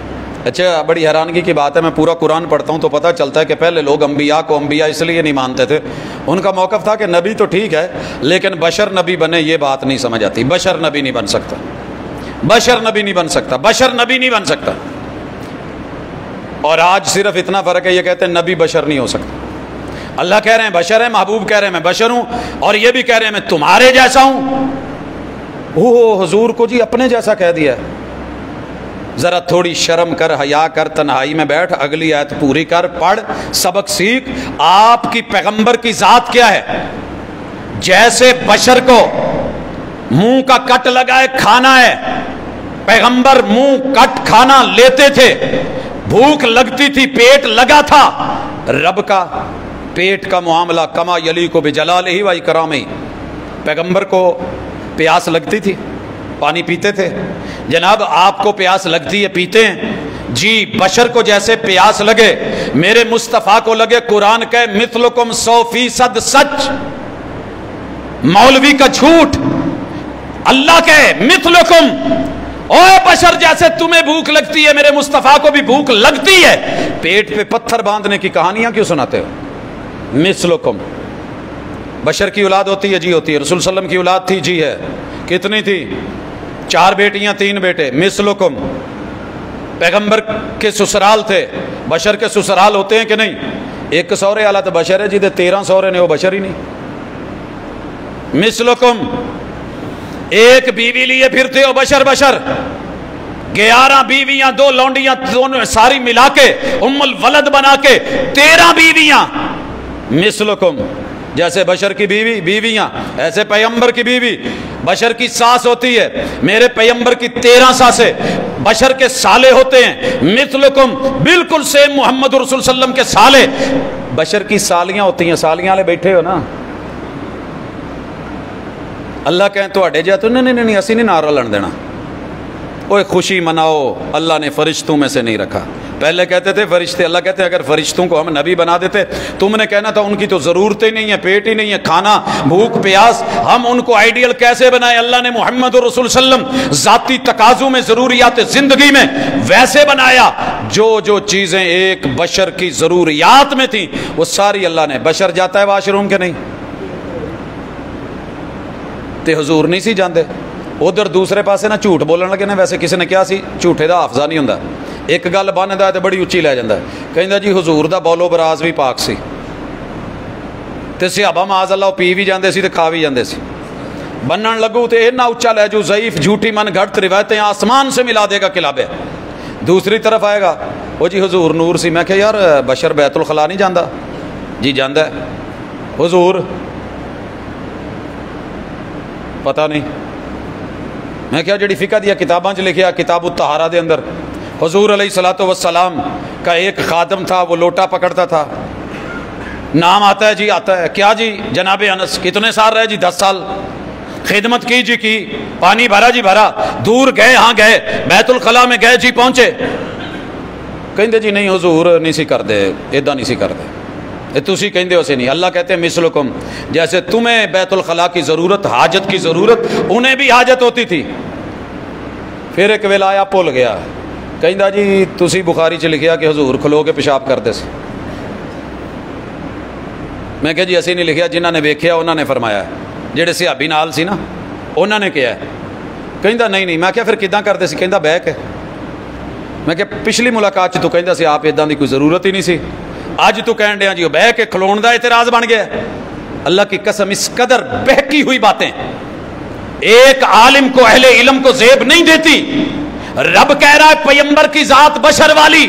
اچھا بڑی حیرانگی کی بات ہے، میں پورا قرآن پڑھتا ہوں تو پتہ چلتا ہے کہ پہلے لوگ انبیاء کو انبیاء اس لیے نہیں مانتے تھے، ان کا موقف تھا کہ نبی تو ٹھیک ہے لیکن بشر نبی بنے یہ بات نہیں سمجھ آتی، بشر نبی نہیں بن سکتا، بشر نبی نہیں بن سکتا، بشر نبی نہیں بن سکتا۔ اور آج صرف اتنا فرق ہے، یہ کہتے ہیں نبی بشر نہیں ہو سکتا۔ اللہ کہہ رہے ہیں بشر ہے، محبوب کہہ رہے ہیں میں بشر ہوں، اور یہ بھی کہہ رہے ہیں میں تمہارے جیسا ہوں۔ وہ حضور کو جی اپنے جیسا کہہ دیا ہے۔ ذرا تھوڑی شرم کر، حیا کر، تنہائی میں بیٹھ، اگلی آیت پوری کر، پڑھ، سبق سیکھ۔ آپ کی پیغمبر کی ذات کیا ہے؟ جیسے بشر کو منہ کا کٹ لگائے کھانا ہے، پیغمبر منہ کٹ کھانا لیتے تھے، بھوک لگتی تھی، پیٹ لگا تھا، رب کا پیٹ کا معاملہ کما یلیق بجلالہ و اکرامہ، پیغمبر کو پیاس لگتی تھی، پانی پیتے تھے۔ جناب آپ کو پیاس لگتی ہے، پیتے ہیں جی، بشر کو جیسے پیاس لگے، میرے مصطفیٰ کو لگے۔ قرآن کہ مثلکم 100% سچ، مولوی کا جھوٹ۔ اللہ کہ مثلکم، اوے بشر جیسے تمہیں بھوک لگتی ہے، میرے مصطفیٰ کو بھی بھوک لگتی ہے، پیٹ پہ پتھر باندھنے کی کہانیاں کیوں سناتے ہو؟ مثلکم، بشر کی اولاد ہوتی ہے جی، ہوتی ہے۔ رسول صلی اللہ علیہ وسلم کی اولاد تھی جی، ہے۔ کتنی تھی؟ 4 بیٹیاں 3 بیٹے۔ مثلکم، پیغمبر کے سسرال تھے، بشر کے سسرال ہوتے ہیں کہ نہیں؟ ایک سورے والا تو بشر ہے جی، 13 سورے نے وہ بشر ہی نہیں۔ مثلکم، ایک بیوی لیے پھرتے ہو، بشر بشر، 11 بیویاں، 2 لونڈیاں، دونوں ساری ملا کے ام الولد بنا کے 13 بیویاں۔ مثلکم، جیسے بشر کی بیویاں ایسے پیغمبر کی بیوی، بشر کی ساس ہوتی ہے، میرے پیغمبر کی 13 ساسیں بشر کے سالے ہوتے ہیں۔ مثلکم، بالکل سیم محمد رسول صلی اللہ علیہ وسلم کے سالے بشر کی سالیاں ہوتی ہیں۔ سالیاں والے بیٹھے ہو نا، اللہ کہیں تو اڈے جا تو نہیں اسی نہیں نعرہ لڑ دینا، اوے خوشی مناؤ، اللہ نے فرشتوں میں سے نہیں رکھا۔ پہلے کہتے تھے فرشتے، اللہ کہتے ہیں اگر فرشتوں کو ہم نبی بنا دیتے، تم نے کہنا تھا ان کی تو ضرورت ہی نہیں ہے، پیٹ ہی نہیں ہے، کھانا، بھوک پیاس، ہم ان کو آئیڈیل کیسے بنائے؟ اللہ نے محمد رسول صلی اللہ علیہ وسلم ذاتی تقاضوں میں، ضروریات زندگی میں ویسے بنایا، جو چیزیں ایک بشر کی ضروریات میں تھیں وہ ساری اللہ نے۔ بشر جاتا ہے واش روم کے نہیں تے حضور نہیں سی جاندے، ادھر دوسرے پاسے نہ جھوٹ بولن لگے نے، ویسے کسی نے کیا سی جھوٹے دا حافظہ نہیں ہوندا، ایک گل بندا ہے تے بڑی اچھی لے جاندا ہے، کہندا جی حضور دا بولو براز بھی پاک سی، تے صحابہ معاذ اللہ پی بھی جاندے سی تے کھا بھی جاندے سی، بنن لگو تے اتنا اچا لے جو ضعیف جھوٹی من گھڑت روایتیں آسمان سے ملا دے گا کلابے۔ دوسری طرف آئے گا وہ جی حضور نور سی، میں کہ یار بشر بیت الخلا نہیں جاندا؟ جی جاندا ہے۔ حضور پتہ نہیں، میں کیا جڑی فقہ دیا کتاباں چ لکھیا، کتاب الطہارہ دے اندر حضور علیہ الصلوۃ والسلام کا ایک خادم تھا، وہ لوٹا پکڑتا تھا، نام آتا ہے جی، آتا ہے کیا جی؟ جناب انس۔ کتنے سال رہے جی؟ 10 سال خدمت کی جی، کی پانی بھرا جی بھرا، دور گئے، ہاں گئے، بیت الخلا میں گئے جی، پہنچے، کہندے جی نہیں حضور نہیں سی کر دے، ایداں نہیں سی کر دے، تسی کہندے ہو سے نہیں۔ اللہ کہتے ہیں مثلکم، جیسے تمہیں بیت الخلا کی ضرورت، حاجت کی ضرورت، انہیں بھی حاجت ہوتی تھی۔ پھر ایک ویلا آیا بھول گیا، کہندا جی تسی بخاری چ لکھیا کہ حضور کھلو کے پیشاب کرتے سے، میں کہ جی اسی نہیں لکھیا، جنہاں نے ویکھیا انہاں نے فرمایا، جڑے صحابی نال سی نا انہاں نے کیا ہے، کہندا نہیں، میں کیا پھر کداں کرتے سی؟ کہندا بیٹھ کے، میں کہ پچھلی ملاقات چ تو کہندا سی آپ اداں دی کوئی ضرورت ہی نہیں سی، اج تو کہن دیا جی بہ کے کھلون دا اعتراض بن گیا۔ اللہ کی قسم اس قدر بہکی ہوئی باتیں ایک عالم کو، اہل علم کو زیب نہیں دیتی۔ رب کہہ رہا ہے پیغمبر کی ذات بشر والی،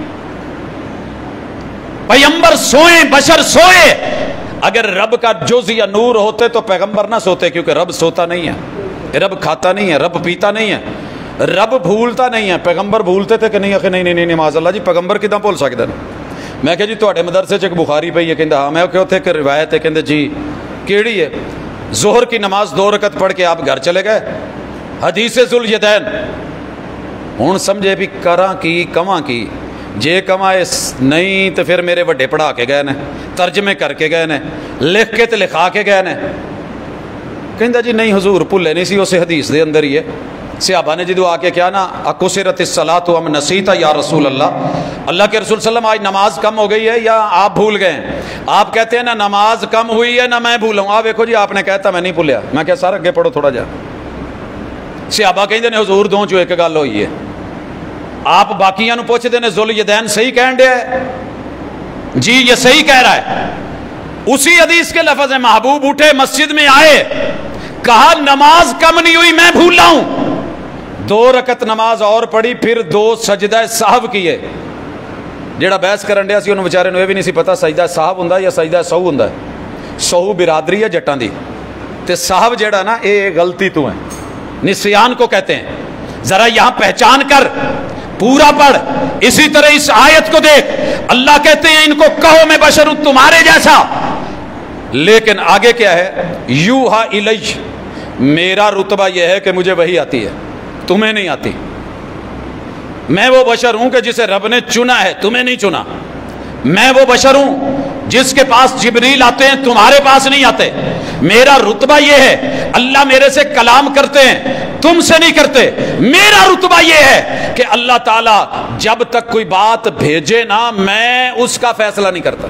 پیغمبر سوئیں بشر سوئے۔ اگر رب کا جز یا نور ہوتے تو پیغمبر نہ سوتے، کیونکہ رب سوتا نہیں ہے، رب کھاتا نہیں ہے، رب پیتا نہیں ہے، رب بھولتا نہیں ہے۔ پیغمبر بھولتے تھے کہ نہیں؟ آخر نہیں معاذ اللہ جی، پیغمبر کداں بھول سکتے ہیں؟ میں کہ جی تواڈے مدرسے چ ایک بخاری پئی ہے، کہندا ہاں، میں کہ اوتھے ایک روایت ہے، کہندے جی کیڑی ہے؟ ظہر کی نماز 2 رکعت پڑھ کے آپ گھر چلے گئے، حدیث ذوالیدین، ہن سمجھے بھی کراں کی کواں کی، جے کمائے نہیں تو پھر میرے وڈے پڑھا کے گئے نے، ترجمے کر کے گئے نے، لکھ کے تے لکھا کے گئے نے۔ کہندا جی نہیں حضور بھلے نہیں سی، اس حدیث دے اندر ہی ہے، صحابہ نے جدو آ کے کیا نا اکسرت الصلاۃ ام نسیتا یا رسول اللہ، اللہ کے رسول صلی اللہ علیہ وسلم آج نماز کم ہو گئی ہے یا آپ بھول گئے ہیں؟ آپ کہتے ہیں نا نماز کم ہوئی ہے نہ میں بھولا ہوں۔ آپ دیکھو جی آپ نے کہتا میں نہیں بھولیا، میں کیا سر اگے پڑھو تھوڑا جا۔ صحابہ کہندے نے حضور دوں چو ایک گل ہوئی ہے، آپ باقیاں نو پوچھ دے نے ذل یدین صحیح کہن دیا ہے؟ جی یہ صحیح کہہ رہا ہے۔ اسی حدیث کے لفظ ہیں، محبوب اٹھے مسجد میں آئے، کہا نماز کم نہیں ہوئی میں بھولا ہوں۔ 2 رکعت نماز اور پڑھی، پھر 2 سجدہ سہو کیے۔ جیڑا بحث کرن دیا سی انہوں بیچارے نوں یہ بھی نہیں سی پتا سجدہ سہو ہوندا یا سجدہ سہو ہوندا ہے۔ سہو برادری ہے جٹاں دی، تے سہو جیڑا نا یہ غلطی تو ہے، نسیان کو کہتے ہیں۔ ذرا یہاں پہچان کر پورا پڑھ، اسی طرح اس آیت کو دیکھ، اللہ کہتے ہیں ان کو کہو میں بشر ہوں تمہارے جیسا، لیکن آگے کیا ہے؟ یوحا الی، میرا رتبہ یہ ہے کہ مجھے وحی آتی ہے، تمہیں نہیں آتی۔ میں وہ بشر ہوں کہ جسے رب نے چنا ہے، تمہیں نہیں چنا۔ میں وہ بشر ہوں جس کے پاس جبریل آتے ہیں، تمہارے پاس نہیں آتے۔ میرا رتبہ یہ ہے، اللہ میرے سے کلام کرتے ہیں، تم سے نہیں کرتے۔ میرا رتبہ یہ ہے کہ اللہ تعالیٰ جب تک کوئی بات بھیجے نا، میں اس کا فیصلہ نہیں کرتا،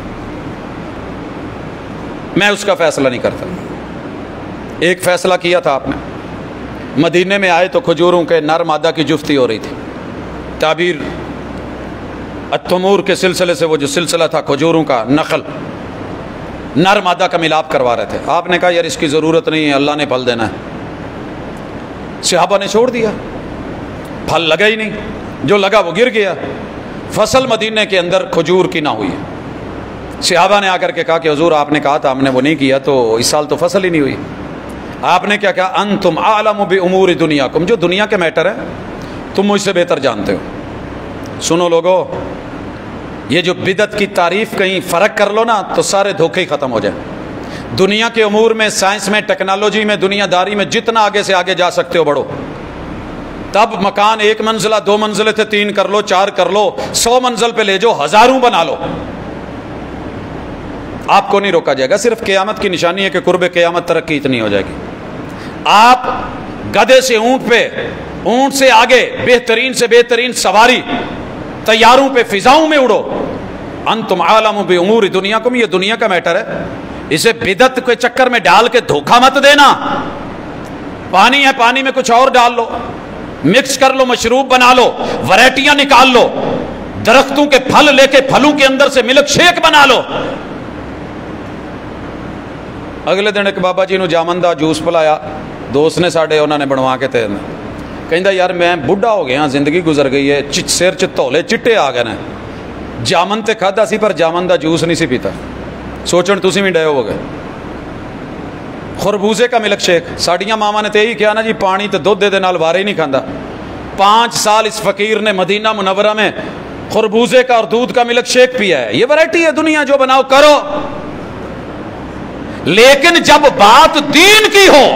میں اس کا فیصلہ نہیں کرتا۔ ایک فیصلہ کیا تھا آپ نے، مدینے میں آئے تو کھجوروں کے نر مادہ کی جفتی ہو رہی تھی۔ تعبیر التمور کے سلسلے سے وہ جو سلسلہ تھا کھجوروں کا، نخل نر مادہ کا ملاپ کروا رہے تھے۔ آپ نے کہا یار اس کی ضرورت نہیں ہے، اللہ نے پھل دینا ہے۔ صحابہ نے چھوڑ دیا، پھل لگا ہی نہیں، جو لگا وہ گر گیا۔ فصل مدینے کے اندر کھجور کی نہ ہوئی۔ صحابہ نے آ کر کے کہا کہ حضور آپ نے کہا تھا، ہم نے وہ نہیں کیا، تو اس سال تو فصل ہی نہیں ہوئی۔ آپ نے کیا کہا؟ انتم اعلم بامور دنیاکم، جو دنیا کے میٹر ہے تم مجھ سے بہتر جانتے ہو۔ سنو لوگو، یہ جو بدعت کی تعریف کہیں فرق کر لو نا تو سارے دھوکے ہی ختم ہو جائیں۔ دنیا کے امور میں، سائنس میں، ٹیکنالوجی میں، دنیا داری میں جتنا آگے سے آگے جا سکتے ہو بڑھو۔ تب مکان 1 منزلہ 2 منزلے تھے، 3 کر لو، 4 کر لو، 100 منزل پہ لے جاؤ، 1000 بنا لو، آپ کو نہیں روکا جائے گا۔ صرف قیامت کی نشانی ہے کہ قرب قیامت ترقی اتنی ہو جائے گی۔ آپ گدھے سے اونٹ پہ، اونٹ سے آگے بہترین سے بہترین سواری، طیاروں پہ، فضاؤں میں اڑو۔ انتم عالم بامور دنیاکم، یہ دنیا کا میٹر ہے، اسے بدعت کے چکر میں ڈال کے دھوکہ مت دینا۔ پانی ہے، پانی میں کچھ اور ڈال لو، مکس کر لو، مشروب بنا لو، ورائٹیاں نکال لو، درختوں کے پھل لے کے پھلوں کے اندر سے ملک شیک بنا لو۔ اگلے دن ایک بابا جی نو جامن دا جوس پلایا، دوست نے ساڈے، انہوں نے بنوا کے تے کہندا یار میں بڈھا ہو گیا، زندگی گزر گئی ہے، سر چ تولے چٹے آ گئے نے، جامن تے کھادا سی پر جامن دا جوس نہیں سی پیتا۔ سوچن تسی بھی ڈے ہو گئے۔ خربوزے کا ملک شیک، ساڈیاں ماما نے تے یہی کہا نا جی پانی تے دودھ دے نال وارے ہی نہیں کھاندا۔ 5 سال اس فقیر نے مدینہ منورہ میں خربوزے کا اور دودھ کا ملک شیک پیا ہے۔ یہ ورائٹی ہے دنیا، جو بناؤ کرو، لیکن جب بات دین کی ہو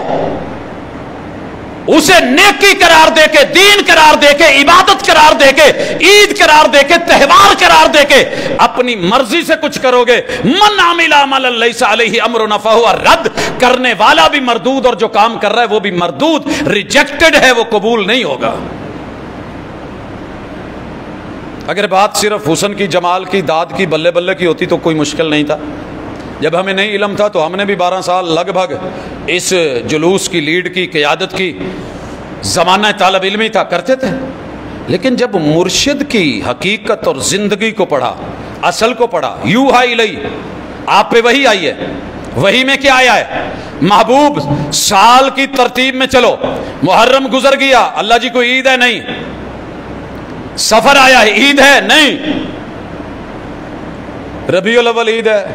اسے نیکی قرار دے کے، دین قرار دے کے، عبادت قرار دے کے، عید قرار دے کے، تہوار قرار دے کے اپنی مرضی سے کچھ کرو گے، من عمل عملا لیس علیہ امرنا فہو رد، کرنے والا بھی مردود اور جو کام کر رہا ہے وہ بھی مردود، ریجیکٹڈ ہے، وہ قبول نہیں ہوگا۔ اگر بات صرف حسن کی، جمال کی، داد کی، بلے بلے کی ہوتی تو کوئی مشکل نہیں تھا۔ جب ہمیں نہیں علم تھا تو ہم نے بھی 12 سال لگ بھگ اس جلوس کی، لیڈ کی، قیادت کی، زمانہ طالب علمی تھا، کرتے تھے۔ لیکن جب مرشد کی حقیقت اور زندگی کو پڑھا، اصل کو پڑھا، یوحا الی، آپ پہ وہی آئی ہے۔ وہی میں کیا آیا ہے؟ محبوب سال کی ترتیب میں چلو، محرم گزر گیا، اللہ جی کوئی عید ہے نہیں، سفر آیا ہے، عید ہے نہیں، ربیع الاول عید ہے،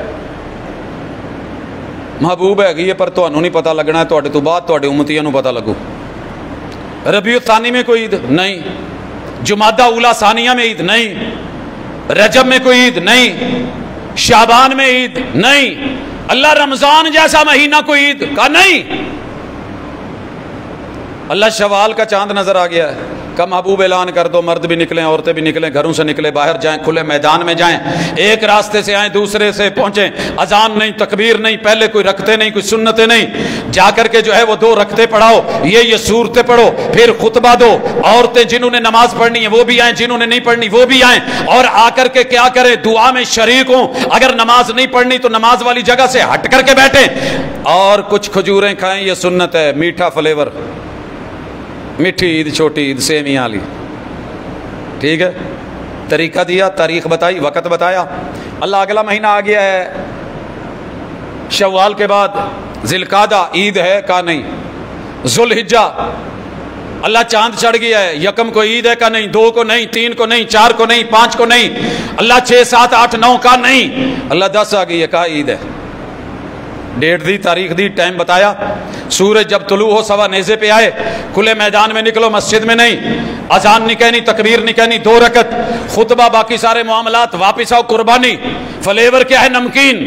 محبوب ہے گئی ہے، پر تانوں نہیں پتہ لگنا ہے، تواڈے تو بعد تواڈے امتیاں نوں پتہ لگو۔ ربیع الثانی میں کوئی عید نہیں، جمادہ اولا ثانیہ میں عید نہیں، رجب میں کوئی عید نہیں، شعبان میں عید نہیں، اللہ رمضان جیسا مہینہ کوئی عید کا نہیں۔ اللہ شوال کا چاند نظر آ گیا ہے، کا محبوب اعلان کر دو، مرد بھی نکلیں عورتیں بھی نکلیں، گھروں سے نکلے باہر جائیں، کھلے میدان میں جائیں، ایک راستے سے آئیں دوسرے سے پہنچیں، اذان نہیں تکبیر نہیں، پہلے کوئی رکھتے نہیں کوئی سنتیں نہیں، جا کر کے جو ہے وہ 2 رکھتے پڑھاؤ، یہ صورتیں پڑھو، پھر خطبہ دو، عورتیں جنہوں نے نماز پڑھنی ہے وہ بھی آئیں، جنہوں نے نہیں پڑھنی وہ بھی آئیں، اور آ کر کے کیا کریں، دعا میں شریک ہوں، اگر نماز نہیں پڑھنی تو نماز والی جگہ سے ہٹ کر کے بیٹھیں، اور کچھ کھجوریں کھائیں، یہ سنت ہے، میٹھا فلیور، میٹھی عید چھوٹی عید سیویاں والی، ٹھیک ہے، طریقہ دیا، تاریخ بتائی، وقت بتایا۔ اللہ اگلا مہینہ آ گیا ہے، شوال کے بعد ذی القعدہ عید ہے کا نہیں، ذوالحجہ اللہ چاند چڑھ گیا ہے، یکم کو عید ہے کا نہیں، 2 کو نہیں، 3 کو نہیں، 4 کو نہیں، 5 کو نہیں، اللہ 6 7 8 9 کا نہیں، اللہ 10 آ گئی ہے کہا عید ہے، ڈیٹ دی، تاریخ دی، ٹائم بتایا، سورج جب طلوع ہو سوا نیزے پہ آئے، کھلے میدان میں نکلو، مسجد میں نہیں، اذان نہیں کہنی، تکبیر نہیں کہنی، 2 رکعت خطبہ، باقی سارے معاملات، واپس آؤ، قربانی، فلیور کیا ہے، نمکین،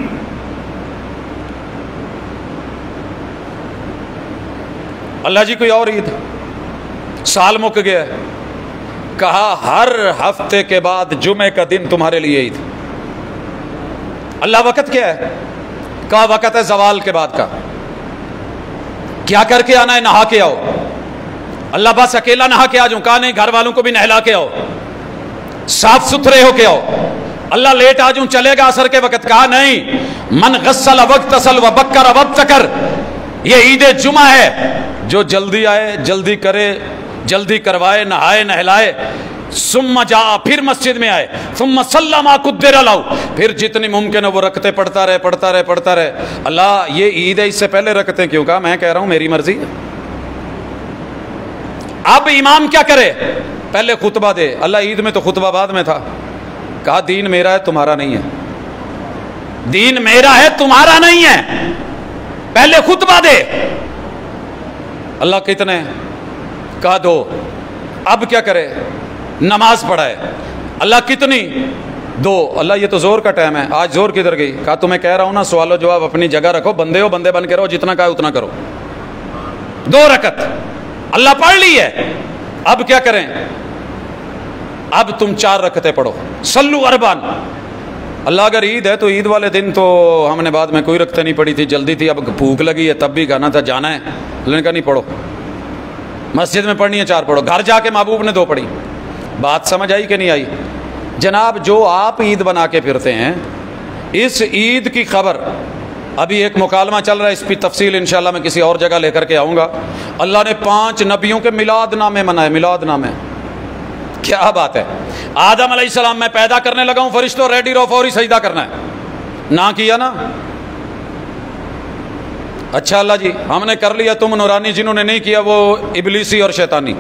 اللہ جی کوئی اور عید، سال مک گیا، کہا ہر ہفتے کے بعد جمعے کا دن تمہارے لیے عید، اللہ وقت کیا ہے، کہا وقت ہے زوال کے بعد کا، کیا کر کے آنا ہے، نہا کے آؤ، اللہ بس اکیلا نہا کے آ جاؤں، کہا نہیں گھر والوں کو بھی نہلا کے آؤ، صاف ستھرے ہو کے آؤ، اللہ لیٹ آ جاؤں چلے گا عصر کے وقت، کہا نہیں، من غسل وغتسل وبکر وابتکر، یہ عید جمعہ ہے، جو جلدی آئے جلدی کرے، جلدی کروائے، نہائے نہلائے، ثم جا، پھر مسجد میں آئے، ثم صلی ما قدر لہ، پھر جتنی ممکن ہے وہ رکھتے پڑھتا رہے پڑھتا رہے پڑھتا رہے، اللہ یہ عید ہے اس سے پہلے رکھتے کیوں، کہا میں کہہ رہا ہوں میری مرضی ہے، اب امام کیا کرے، پہلے خطبہ دے، اللہ عید میں تو خطبہ بعد میں تھا، کہا دین میرا ہے تمہارا نہیں ہے، دین میرا ہے تمہارا نہیں ہے، پہلے خطبہ دے، اللہ کتنے، کہا 2، اب کیا کرے، نماز پڑھائے، اللہ کتنی، 2، اللہ یہ تو زور کا ٹائم ہے، آج زور کدھر گئی، کہا تمہیں کہہ رہا ہوں نا سوال و جواب اپنی جگہ رکھو، بندے ہو بندے بن کے رہو، جتنا کہا اتنا کرو، 2 رکعت اللہ پڑھ لی ہے، اب کیا کریں، اب تم 4 رکعتیں پڑھو، صلو اربان، اللہ اگر عید ہے تو عید والے دن تو ہم نے بعد میں کوئی رکعتیں نہیں پڑھی تھی، جلدی تھی، اب بھوک لگی ہے تب بھی کہنا تھا جانا ہے، اللہ نے کہا نہیں پڑھو، مسجد میں پڑھنی ہے 4 پڑھو، گھر جا کے محبوب نے 2 پڑھی، بات سمجھ آئی کہ نہیں آئی، جناب جو آپ عید بنا کے پھرتے ہیں، اس عید کی خبر، ابھی ایک مکالمہ چل رہا ہے، اس کی تفصیل انشاءاللہ میں کسی اور جگہ لے کر کے آؤں گا، اللہ نے 5 نبیوں کے میلاد نامے منائے، میلاد نامے، کیا بات ہے، آدم علیہ السلام میں پیدا کرنے لگا ہوں، فرشتوں ریڈی رہو فوری سجدہ کرنا ہے، نہ کیا نا، اچھا اللہ جی ہم نے کر لیا، تم نورانی، جنہوں نے نہیں کیا وہ ابلیسی اور شیطانی،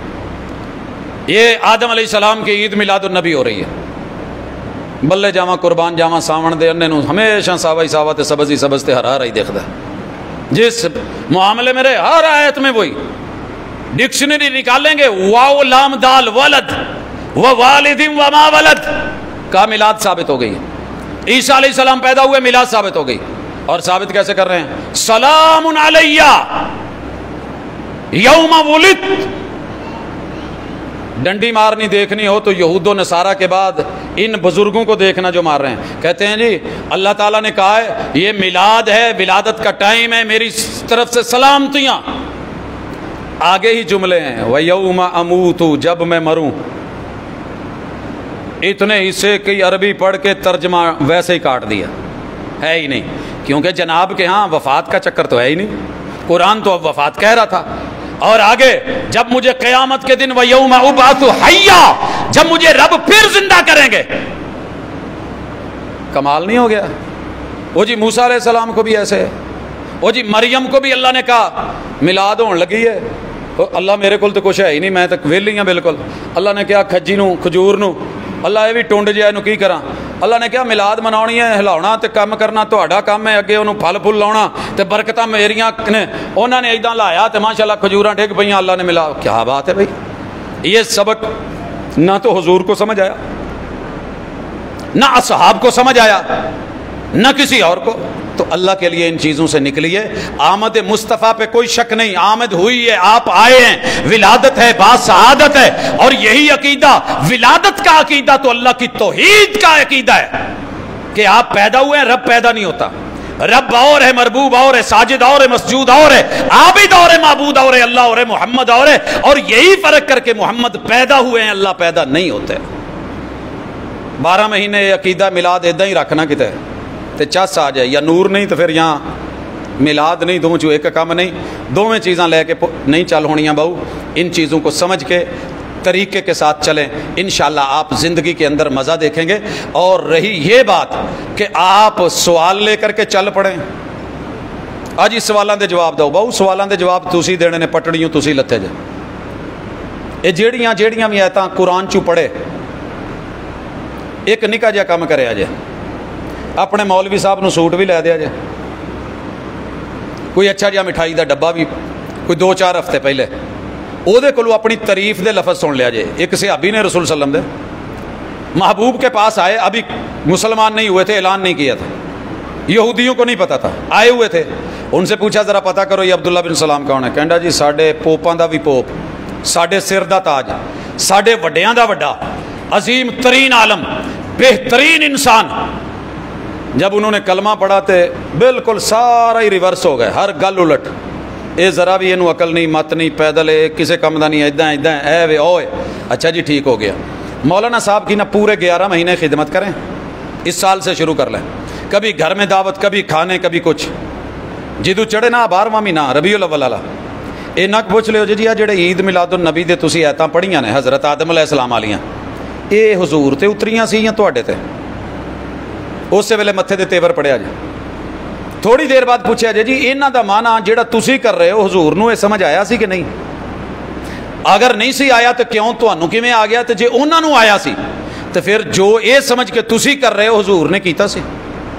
یہ آدم علیہ السلام کی عید میلاد النبی ہو رہی ہے، بلے جاواں قربان جاواں ساون دے انے نو ہمیشہ ساوا ہی ساوا تے سبز ہی سبز تے ہرا ہی دیکھدا ہے، جس معاملے میں رہے ہر آیت میں وہی، ڈکشنری نکالیں گے، واو لام دال ولد و والد و ما ولد کا میلاد ثابت ہو گئی، عیسیٰ علیہ السلام پیدا ہوئے، میلاد ثابت ہو گئی، اور ثابت کیسے کر رہے ہیں، سلام علیہ یوم ولدت، ڈنڈی مارنی دیکھنی ہو تو یہود و نصارہ کے بعد ان بزرگوں کو دیکھنا جو مار رہے ہیں، کہتے ہیں جی اللہ تعالیٰ نے کہا ہے یہ میلاد ہے، ولادت کا ٹائم ہے، میری طرف سے سلامتیاں، آگے ہی جملے ہیں، وَيَوْمَ أَمُوتُ، جب میں مروں، اتنے حصے کی عربی پڑھ کے ترجمہ ویسے ہی کاٹ دیا، ہے ہی نہیں، کیونکہ جناب کے ہاں وفات کا چکر تو ہے ہی نہیں، قرآن تو اب وفات کہہ رہا تھا، اور آگے جب مجھے قیامت کے دن وَيَوْمَ أُبْعَثُ حَيًّا، جب مجھے رب پھر زندہ کریں گے، کمال نہیں ہو گیا، وہ جی موسیٰ علیہ السلام کو بھی ایسے ہے، وہ جی مریم کو بھی اللہ نے کہا میلاد ہون لگی ہے، اللہ میرے کول تو کچھ ہے ہی نہیں، میں تو ویلی ہوں بالکل، اللہ نے کہا کھجی نو کھجور نو، اللہ یہ بھی ٹونڈ جائے نو کی کراں، اللہ نے کہا میلاد مناونی ہے، ہلاونا تے کام کرنا تہاڈا کام ہے، اگے انہوں پھل پھول لاؤنا تے برکتاں میریاں نے، انہوں نے ایداں لایا تے ماشاءاللہ کھجوراں ڈگ پئیاں، اللہ نے ملا، کیا بات ہے بھائی، یہ سبق نہ تو حضور کو سمجھ آیا، نہ اصحاب کو سمجھ آیا، نہ کسی اور کو، تو اللہ کے لیے ان چیزوں سے نکلیے. آمد مصطفیٰ پہ کوئی شک نہیں, آمد ہوئی ہے, آپ آئے ہیں, ولادت ہے, باسعادت ہے, اور یہی عقیدہ, ولادت کا عقیدہ تو اللہ کی توحید کا عقیدہ ہے کہ آپ پیدا ہوئے ہیں, رب پیدا نہیں ہوتا. رب اور ہے, مربوب اور ہے, ساجد اور ہے, مسجود اور ہے, عابد اور ہے, معبود اور ہے, اللہ اور ہے, محمد اور ہے. اور یہی فرق کر کے محمد پیدا ہوئے ہیں, اللہ پیدا نہیں ہوتے. 12 مہینے یہ عقیدہ میلاد ادھا ہی رکھنا کتے تے چس آ جائے, یا نور نہیں تو پھر یہاں میلاد نہیں, دونوں چوں ایک کام نہیں, دونوں چیزاں لے کے نہیں چل ہونیاں. بہو ان چیزوں کو سمجھ کے طریقے کے ساتھ چلیں, انشاءاللہ آپ زندگی کے اندر مزہ دیکھیں گے. اور رہی یہ بات کہ آپ سوال لے کر کے چل پڑیں, آج اس سوالاں دے جواب دو. بہو سوالاں دے جواب تسی دینے نے, پٹڑیوں تسی لتے جے. یہ جیڑیاں بھی آیتاں قرآن چوں پڑھے, ایک نکا جہا کام کرے جے, اپنے مولوی صاحب نو سوٹ بھی لے دیا جے, کوئی اچھا جہا مٹھائی دا ڈبا بھی, کوئی 2-4 ہفتے پہلے او دے کولو اپنی تعریف دے لفظ سن لیا جے. ایک صحابی نے رسول صلی اللہ علیہ وسلم دے محبوب کے پاس آئے, ابھی مسلمان نہیں ہوئے تھے, اعلان نہیں کیا تھا, یہودیوں کو نہیں پتا تھا, آئے ہوئے تھے. ان سے پوچھا ذرا پتا کرو یہ عبداللہ بن سلام کون ہے؟ کہندا جی ساڈے پوپاں دا بھی پوپ, ساڈے سر دا تاج, ساڈے وڈیاں دا وڈا, عظیم ترین عالم, بہترین انسان. جب انہوں نے کلمہ پڑھا تے بالکل سارا ہی ریورس ہو گئے, ہر گل الٹ. اے ذرا بھی اینو عقل نہیں, مت نہیں, پیدل ہے, کسے کم دا نہیں, ایداں اے وے اوئے. اچھا جی ٹھیک ہو گیا. مولانا صاحب کی نہ پورے 11 مہینے خدمت کریں, اس سال سے شروع کر لیں. کبھی گھر میں دعوت, کبھی کھانے, کبھی کچھ. جدو چڑھے نا 12واں مہینہ ربیع الاول والا, اے نہ پوچھ لیو جی جڑے عید میلاد النبی دے تسی ایتاں پڑھیاں نے حضرت آدم علیہ السلام والیاں, اے حضور تے اتریاں سی یا تواڈے تے؟ اس ویلے متھے دے تیور پڑھیا جی. تھوڑی دیر بعد پوچھا جی انہاں دا معنی جڑا تسی کر رہے ہو حضور نو اے سمجھ آیا سی کہ نہیں؟ اگر نہیں سی آیا تو کیوں تانوں کیویں آ گیا؟ تے جے انہاں نو آیا سی تو پھر جو اے سمجھ کے تسی کر رہے ہو حضور نے کیتا سی.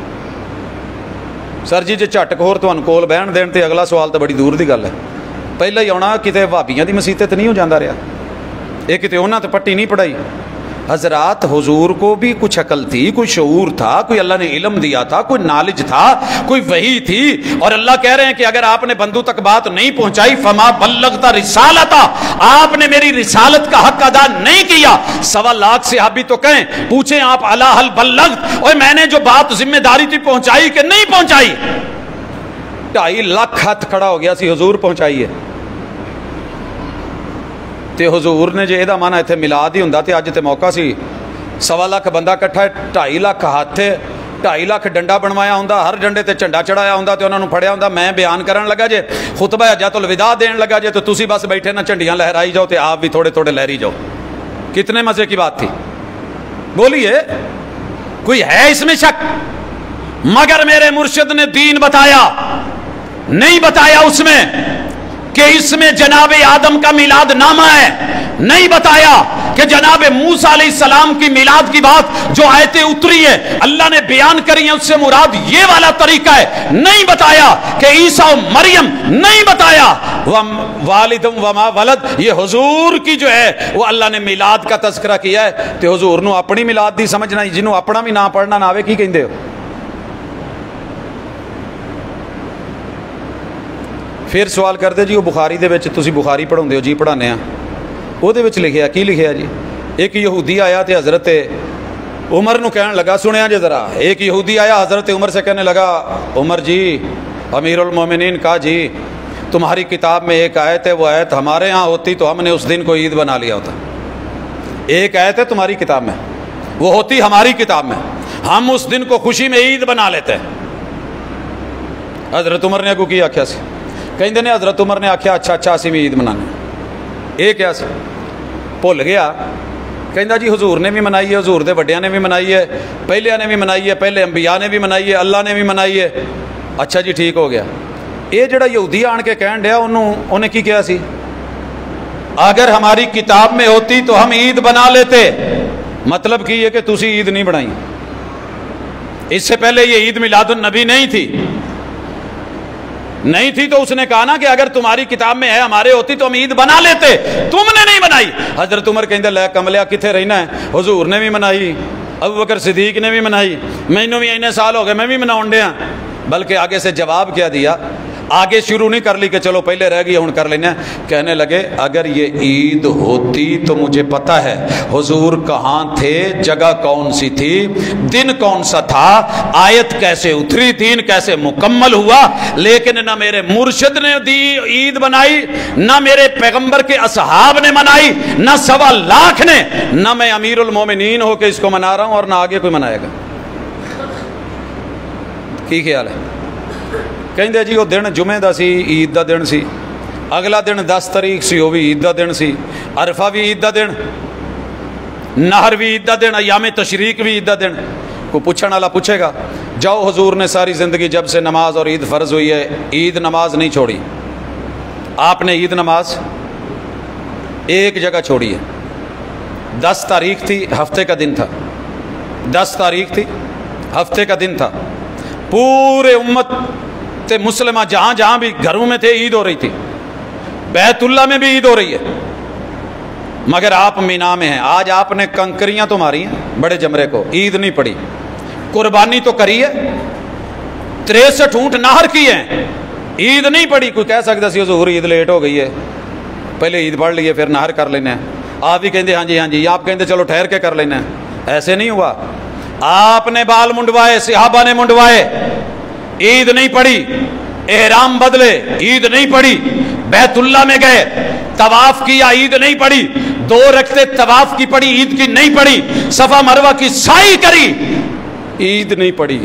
سر جی جے جھٹ کور تانوں کول بہن دین تے اگلا سوال تو بڑی دور دی گل ہے. پہلے ہی آنا کتے بھابیاں دی مسیت تے نہیں ہو جاندا رہا, یہ کتے انہاں تے پٹی نہیں پڑھائی. حضرات حضور کو بھی کچھ عقل تھی, کوئی شعور تھا, کوئی اللہ نے علم دیا تھا, کوئی نالج تھا, کوئی وحی تھی. اور اللہ کہہ رہے ہیں کہ اگر آپ نے بندوں تک بات نہیں پہنچائی فما بلغت رسالتا, آپ نے میری رسالت کا حق ادا نہیں کیا. 1.25 لاکھ صحابی تو کہیں, پوچھیں آپ الا هل بلغت, اور میں نے جو بات ذمہ داری تھی پہنچائی کہ نہیں پہنچائی؟ 2.5 لاکھ ہاتھ کھڑا ہو گیا سی حضور پہنچائیے. تے حضور نے جے دا مانا ایتھے میلاد ہی ہوندا تے اج تے موقع سی, 1.25 لاکھ بندہ کٹھا ہے, 2.5 لاکھ ہاتھ, 2.5 لاکھ ڈنڈا بنوایا ہوندا, ہر ڈنڈے تے جھنڈا چڑھایا ہوندا تے انہاں نوں پھڑیا ہوندا. میں بیان کرن لگا جے, خطبہ حجۃ الوداع دین لگا جے, تو تسی بس بیٹھے نہ جھنڈیاں لہرائی جاؤ تے آپ بھی تھوڑے تھوڑے لہری جاؤ. کتنے مزے کی بات تھی, بولیے کوئی ہے اس میں شک؟ مگر میرے مرشد نے دین بتایا, نہیں بتایا اس میں کہ اس میں جناب آدم کا میلاد نامہ ہے, نہیں بتایا کہ جناب موسیٰ علیہ السلام کی میلاد کی بات جو آیتیں اتری ہے اللہ نے بیان کری ہیں اس سے مراد یہ والا طریقہ ہے, نہیں بتایا کہ عیسیٰ و مریم, نہیں بتایا والد وما ولد, یہ حضور کی جو ہے وہ اللہ نے میلاد کا تذکرہ کیا ہے. تو حضور نو اپنی میلاد دی سمجھنا, جنہوں اپنا بھی نہ پڑھنا نہ آوے کی کہندے ہو؟ پھر سوال کرتے جی وہ بخاری دے وچ تسی بخاری پڑھاؤندے ہو؟ جی پڑھانے ہیں. وہ دے وچ لکھیا کی لکھیا جی؟ ایک یہودی آیا تے حضرت عمر نو کہنے لگا, سنیا جی ذرا, ایک یہودی آیا حضرت عمر سے کہنے لگا, عمر جی امیر المومنین کا جی تمہاری کتاب میں ایک آیت ہے, وہ آیت ہمارے ہاں ہوتی تو ہم نے اس دن کو عید بنا لیا ہوتا. ایک آیت ہے تمہاری کتاب میں, وہ ہوتی ہماری کتاب میں, ہم اس دن کو خوشی میں عید بنا لیتے. حضرت عمر نے اگو کی آخیا سی, کہیں نے حضرت عمر نے آخیا اچھا اسی بھی عید منانے. یہ کیا سی؟ بھول گیا. کہندا جی حضور نے بھی منائی ہے, حضور دے وڈیاں نے بھی منائی ہے, پہلیاں نے بھی منائی ہے, پہلے انبیاء نے بھی منائی ہے, اللہ نے بھی منائی ہے. اچھا جی ٹھیک ہو گیا. یہ جڑا یہودی آن کے کہن ڈیا انہیں کی کیا سی؟ اگر ہماری کتاب میں ہوتی تو ہم عید بنا لیتے. مطلب کی ہے کہ تسی عید نہیں بنائی. اس سے پہلے یہ عید میلاد النبی نہیں تھی تو اس نے کہا نا کہ اگر تمہاری کتاب میں ہے ہمارے ہوتی تو ہم عید بنا لیتے, تم نے نہیں بنائی. حضرت عمر کہندے لے کملیا کتھے رہنا ہے, حضور نے بھی منائی, ابو بکر صدیق نے بھی منائی, مینوں بھی اینے سال ہو گئے میں بھی مناؤن ڈیا, بلکہ آگے سے جواب کیا دیا, آگے شروع نہیں کر لی کہ چلو پہلے رہ گئی ہوں کر لینا. کہنے لگے اگر یہ عید ہوتی تو مجھے پتا ہے حضور کہاں تھے, جگہ کون سی تھی, دن کون سا تھا, آیت کیسے اتری, دین کیسے مکمل ہوا, لیکن نہ میرے مرشد نے دی عید بنائی, نہ میرے پیغمبر کے اصحاب نے منائی, نہ 1.25 لاکھ نے, نہ میں امیر المومنین ہو کے اس کو منا رہا ہوں اور نہ آگے کوئی منائے گا. کی خیال ہے؟ کہندے جی وہ دن جمعے دا سی, عید دا دن سی, اگلا دن 10 تاریخ سی, وہ بھی عید دا دن سی, عرفہ بھی عید دا دن, نہر بھی عید دا دن, ایام تشریق بھی عید دا دن. کو پوچھنے والا پوچھے گا جاؤ حضور نے ساری زندگی جب سے نماز اور عید فرض ہوئی ہے عید نماز نہیں چھوڑی, آپ نے عید نماز ایک جگہ چھوڑی ہے. 10 تاریخ تھی, ہفتے کا دن تھا, 10 تاریخ تھی, ہفتے کا دن تھا, پورے امت مسلمہ جہاں جہاں بھی گھروں میں تھے عید ہو رہی تھی, بیت اللہ میں بھی عید ہو رہی ہے, مگر آپ مینا میں ہیں. آج آپ نے کنکریاں تو ماری ہیں بڑے جمرے کو, عید نہیں پڑی. قربانی تو کری ہے, 63 اونٹ نہر کی ہیں, عید نہیں پڑی. کوئی کہہ سکتا سی حضور عید لیٹ ہو گئی ہے, پہلے عید پڑھ لیے پھر نہر کر لینا ہے. آپ بھی کہندے ہاں جی ہاں جی, آپ کہندے چلو ٹھہر کے کر لینا ہے. ایسے نہیں ہوا. آپ نے بال منڈوائے, صحابہ نے منڈوائے, عید نہیں پڑی. احرام بدلے, عید نہیں پڑی. بیت اللہ میں گئے, طواف کیا, عید نہیں پڑی. 2 رکعتیں طواف کی پڑی, عید کی نہیں پڑی. صفا مروہ کی سعی کری, عید نہیں پڑی.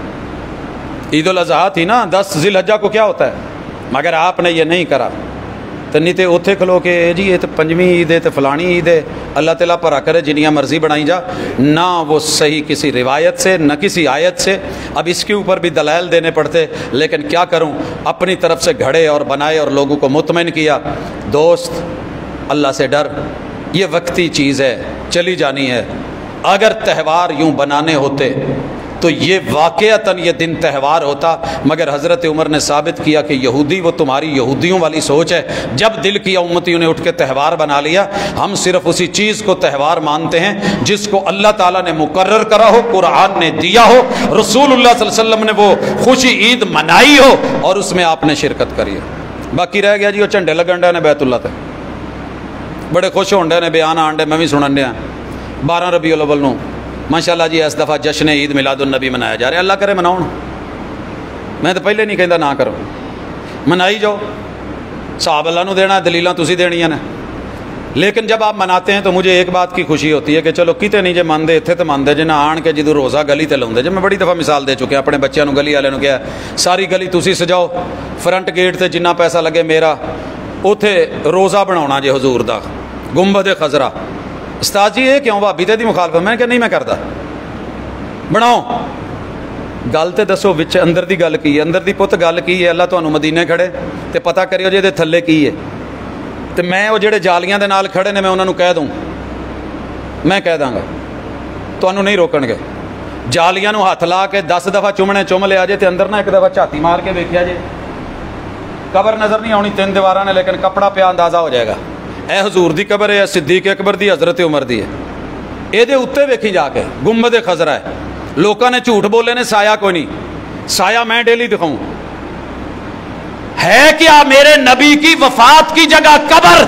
عید الاضحیٰ تھی نا, 10 ذی الحجہ کو کیا ہوتا ہے, مگر آپ نے یہ نہیں کرا. تو نہیں تو اوتھے کھلو کہ جی یہ تو 5ویں عید ہے, تو فلانی عید ہے, اللہ تعالیٰ پرا کرے جنیاں مرضی بنائی جا. نہ وہ صحیح کسی روایت سے, نہ کسی آیت سے. اب اس کے اوپر بھی دلائل دینے پڑتے, لیکن کیا کروں, اپنی طرف سے گھڑے اور بنائے اور لوگوں کو مطمئن کیا. دوست اللہ سے ڈر, یہ وقتی چیز ہے, چلی جانی ہے. اگر تہوار یوں بنانے ہوتے تو یہ واقعتاً یہ دن تہوار ہوتا, مگر حضرت عمر نے ثابت کیا کہ یہودی وہ تمہاری یہودیوں والی سوچ ہے. جب دل کیا امتیوں نے اٹھ کے تہوار بنا لیا. ہم صرف اسی چیز کو تہوار مانتے ہیں جس کو اللہ تعالیٰ نے مقرر کرا ہو, قرآن نے دیا ہو, رسول اللہ صلی اللہ علیہ وسلم نے وہ خوشی عید منائی ہو اور اس میں آپ نے شرکت کری ہے. باقی رہ گیا جی وہ جھنڈے لگن ڈے نے بیت اللہ تے, بڑے خوش ہون ڈے نے, بیان آن ڈے, میں بھی سنن ڈیا. 12 ربیع الاول نو ماشاءاللہ جی اس دفعہ جشن عید میلاد النبی منایا جا رہا ہے. اللہ کرے مناؤ, میں تو پہلے نہیں کہندا نہ کرو, منائی جاؤ. صحابہ اللہ نو دینا, دلیلاں تسی دینیاں نے. لیکن جب آپ مناتے ہیں تو مجھے ایک بات کی خوشی ہوتی ہے کہ چلو کتے نہیں جے مندے اتنے تو مندے جے نہ آن کے جدو روزہ گلی تے لاؤندے. جب میں بڑی دفعہ مثال دے چکے اپنے بچوں گلی والے نو کہا ساری گلی تسی سجاؤ, فرنٹ گیٹ تے جنہ پیسہ لگے میرا, اوتھے روزہ بناونا جے حضور دا, گنبد خضرا. استاد جی یہ کیوں بھابی تے دی مخالفت؟ میں نے کہا نہیں میں کردا, بناؤ. گل تے دسو وچ اندر دی گل کی ہے, اندر دی پت گل کی ہے. اللہ تانوں مدینے کھڑے تے پتہ کریو جے دے تھلے کی ہے. تے میں وہ جڑے جالیاں دے نال کھڑے نے میں انہاں نوں کہہ دوں, میں کہہ داں گا, تانوں نہیں روکن گے. جالیاں نوں ہاتھ لا کے 10 دفعہ چومنے چوم لیا جے تے اندر نہ ایک دفعہ چھاتی مار کے ویکھیا جے, قبر نظر نہیں آنی 3 دیواراں نے, لیکن کپڑا پیا اندازہ ہو جائے گا. اے حضور دی قبر ہے, صدیق اکبر دی, حضرت عمر دی ہے. اے دے اوتے ویکھی جا کے گنبد خضرا ہے. لوکاں نے جھوٹ بولے نے, سایہ کوئی نہیں, سایہ میں ڈیلی دکھاؤں. ہے کیا میرے نبی کی وفات کی جگہ قبر.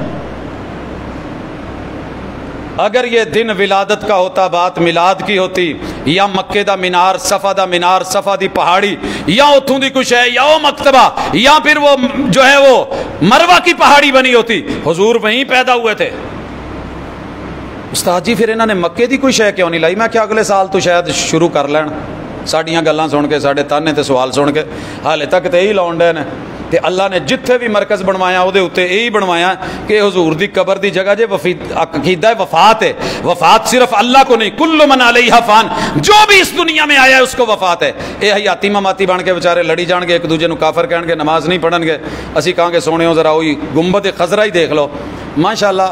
اگر یہ دن ولادت کا ہوتا, بات میلاد کی ہوتی, یا مکے دا مینار, صفا دا مینار, صفا دی پہاڑی, یا اتھوں دی کچھ ہے, یا وہ مکتبہ, یا پھر وہ جو ہے وہ مروہ کی پہاڑی بنی ہوتی, حضور وہیں پیدا ہوئے تھے. استاد جی پھر انہوں نے مکے دی کوئی شے کیوں نہیں لائی؟ میں کیا اگلے سال تو شاید شروع کر لین, ساڈیاں گلاں سن کے, ساڈے تانے تے سوال سن کے. حالے تک تے یہی لاؤن ڈے نے, تے اللہ نے جتھے بھی مرکز بنوایا وہ اوتے یہی بنوایا کہ حضور دی قبر دی جگہ جے عقیدہ وفات ہے. وفات صرف اللہ کو نہیں, کل من علیہا فان, جو بھی اس دنیا میں آیا ہے اس کو وفات ہے. اے حیاتی مماتی بن کے بیچارے لڑی جان گے, ایک دوجے نو کافر کہن گے, نماز نہیں پڑھن گے. اسی کہاں گے سونےو ذرا وہی گنبد خضرا ہی دیکھ لو. ماشاءاللہ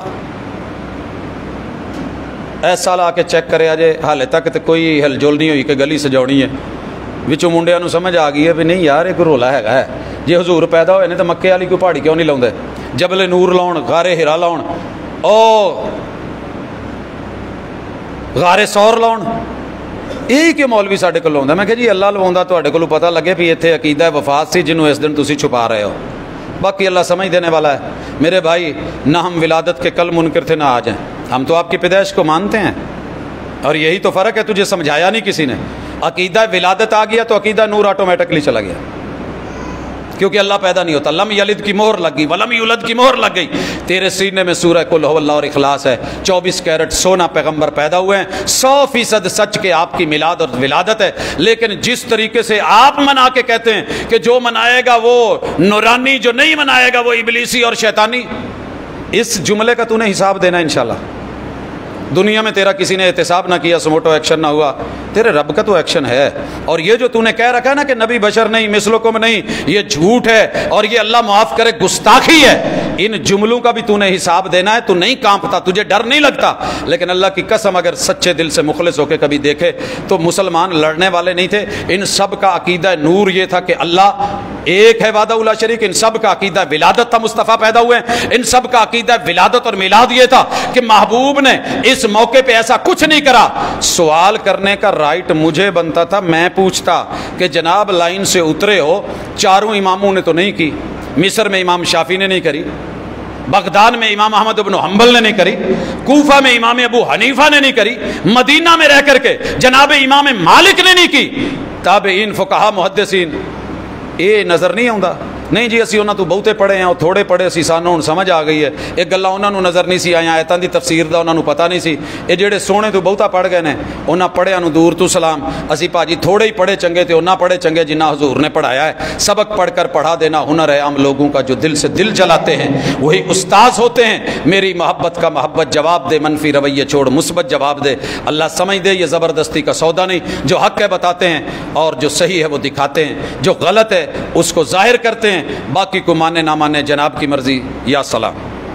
ایسا لا کے چیک کرے آجے, حالے تک تو کوئی ہل جول نہیں ہوئی کہ گلی سجاؤنی ہے. وچوں منڈیاں نو سمجھ آ گئی ہے بھی نہیں یار ایک رولا ہے. جی حضور پیدا ہوئے نے تو مکے والی کوئی پہاڑی کیوں نہیں لاؤندے, جبل نور لاؤن, غار ہرا لاؤن, او غار سور لاؤن, یہی کہ مولوی ساڈے کول آਉਂਦਾ میں کہ جی اللہ لواਉਂਦਾ ਤੁਹਾਡੇ ਕੋਲ پتہ لگے بھی ਇੱਥੇ عقیدہ وفات سی جنوں اس دن تسی چھپا رہے ہو. باقی اللہ سمجھ دینے والا ہے. میرے بھائی نہ ہم ولادت کے کل منکر تھے نہ آج ہیں. ہم تو آپ کی پیدائش کو مانتے ہیں اور یہی تو فرق ہے. تجھے سمجھایا نہیں کسی نے. عقیدہ ولادت آ گیا تو عقیدہ نور آٹومیٹکلی چلا گیا کیونکہ اللہ پیدا نہیں ہوتا. لم یلد کی مہر لگ گئی ولم یولد کی مہر لگ گئی. تیرے سینے میں سورہ قل هو اللہ اور اخلاص ہے. 24 کیرٹ سونا پیغمبر پیدا ہوئے ہیں. 100% سچ کے آپ کی میلاد اور ولادت ہے. لیکن جس طریقے سے آپ منا کے کہتے ہیں کہ جو منائے گا وہ نورانی, جو نہیں منائے گا وہ ابلیسی اور شیطانی, اس جملے کا تو نے حساب دینا انشاءاللہ. دنیا میں تیرا کسی نے احتساب نہ کیا, سموٹو ایکشن نہ ہوا, تیرے رب کا تو ایکشن ہے. اور یہ جو تو نے کہہ رکھا ہے نا کہ نبی بشر نہیں, مثلکم نہیں, یہ جھوٹ ہے اور یہ اللہ معاف کرے گستاخی ہے. ان جملوں کا بھی تو نے حساب دینا ہے. تو نہیں کانپتا, تجھے ڈر نہیں لگتا. لیکن اللہ کی قسم اگر سچے دل سے مخلص ہو کے کبھی دیکھے تو مسلمان لڑنے والے نہیں تھے. ان سب کا عقیدہ نور یہ تھا کہ اللہ ایک ہے وحدہ لا شریک. ان سب کا عقیدہ ولادت تھا, مصطفیٰ پیدا ہوئے ہیں. ان سب کا عقیدہ ولادت اور میلاد یہ تھا کہ محبوب نے اس موقع پہ ایسا کچھ نہیں کرا. سوال کرنے کا رائٹ مجھے بنتا تھا. میں پوچھتا کہ جناب لائن سے اترے ہو, چاروں اماموں نے تو نہیں کی. مصر میں امام شافعی نے نہیں کری, بغداد میں امام احمد بن حنبل نے نہیں کری, کوفہ میں امام ابو حنیفہ نے نہیں کری, مدینہ میں رہ کر کے جناب امام مالک نے نہیں کی. تابعین, فقہا, محدثین, یہ نظر نہیں آتا. نہیں جی اسی انہوں تو بہتے پڑھے ہیں اور تھوڑے پڑھے سی, سانوں ہن سمجھ آ گئی ہے. ایک گلاں انہوں نے نظر نہیں سی آیا, آیتاں دی تفسیر دا انہوں نے پتہ نہیں سی. یہ جڑے سونے تو بہتا پڑھ گئے نے انہاں پڑھیاں نو دور تو سلام. اسی پاجی تھوڑے ہی پڑھے چنگے تے انہاں پڑھے چنگے جنہ حضور نے پڑھایا ہے. سبق پڑھ کر پڑھا دینا ہنر ہے عام لوگوں کا, جو دل سے دل جلاتے ہیں وہی استاذ ہوتے ہیں. میری محبت کا محبت جواب دے, منفی رویے چھوڑ مثبت جواب دے. اللہ سمجھ دے یہ زبردستی کا سودا نہیں. جو حق ہے بتاتے ہیں اور جو صحیح ہے وہ دکھاتے ہیں, جو غلط ہے اس کو ظاہر کرتے ہیں. باقی کو مانے نہ مانے جناب کی مرضی. یا سلام.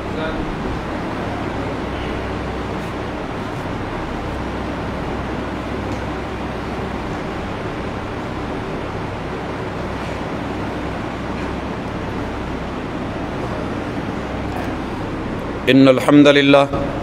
ان الحمد للہ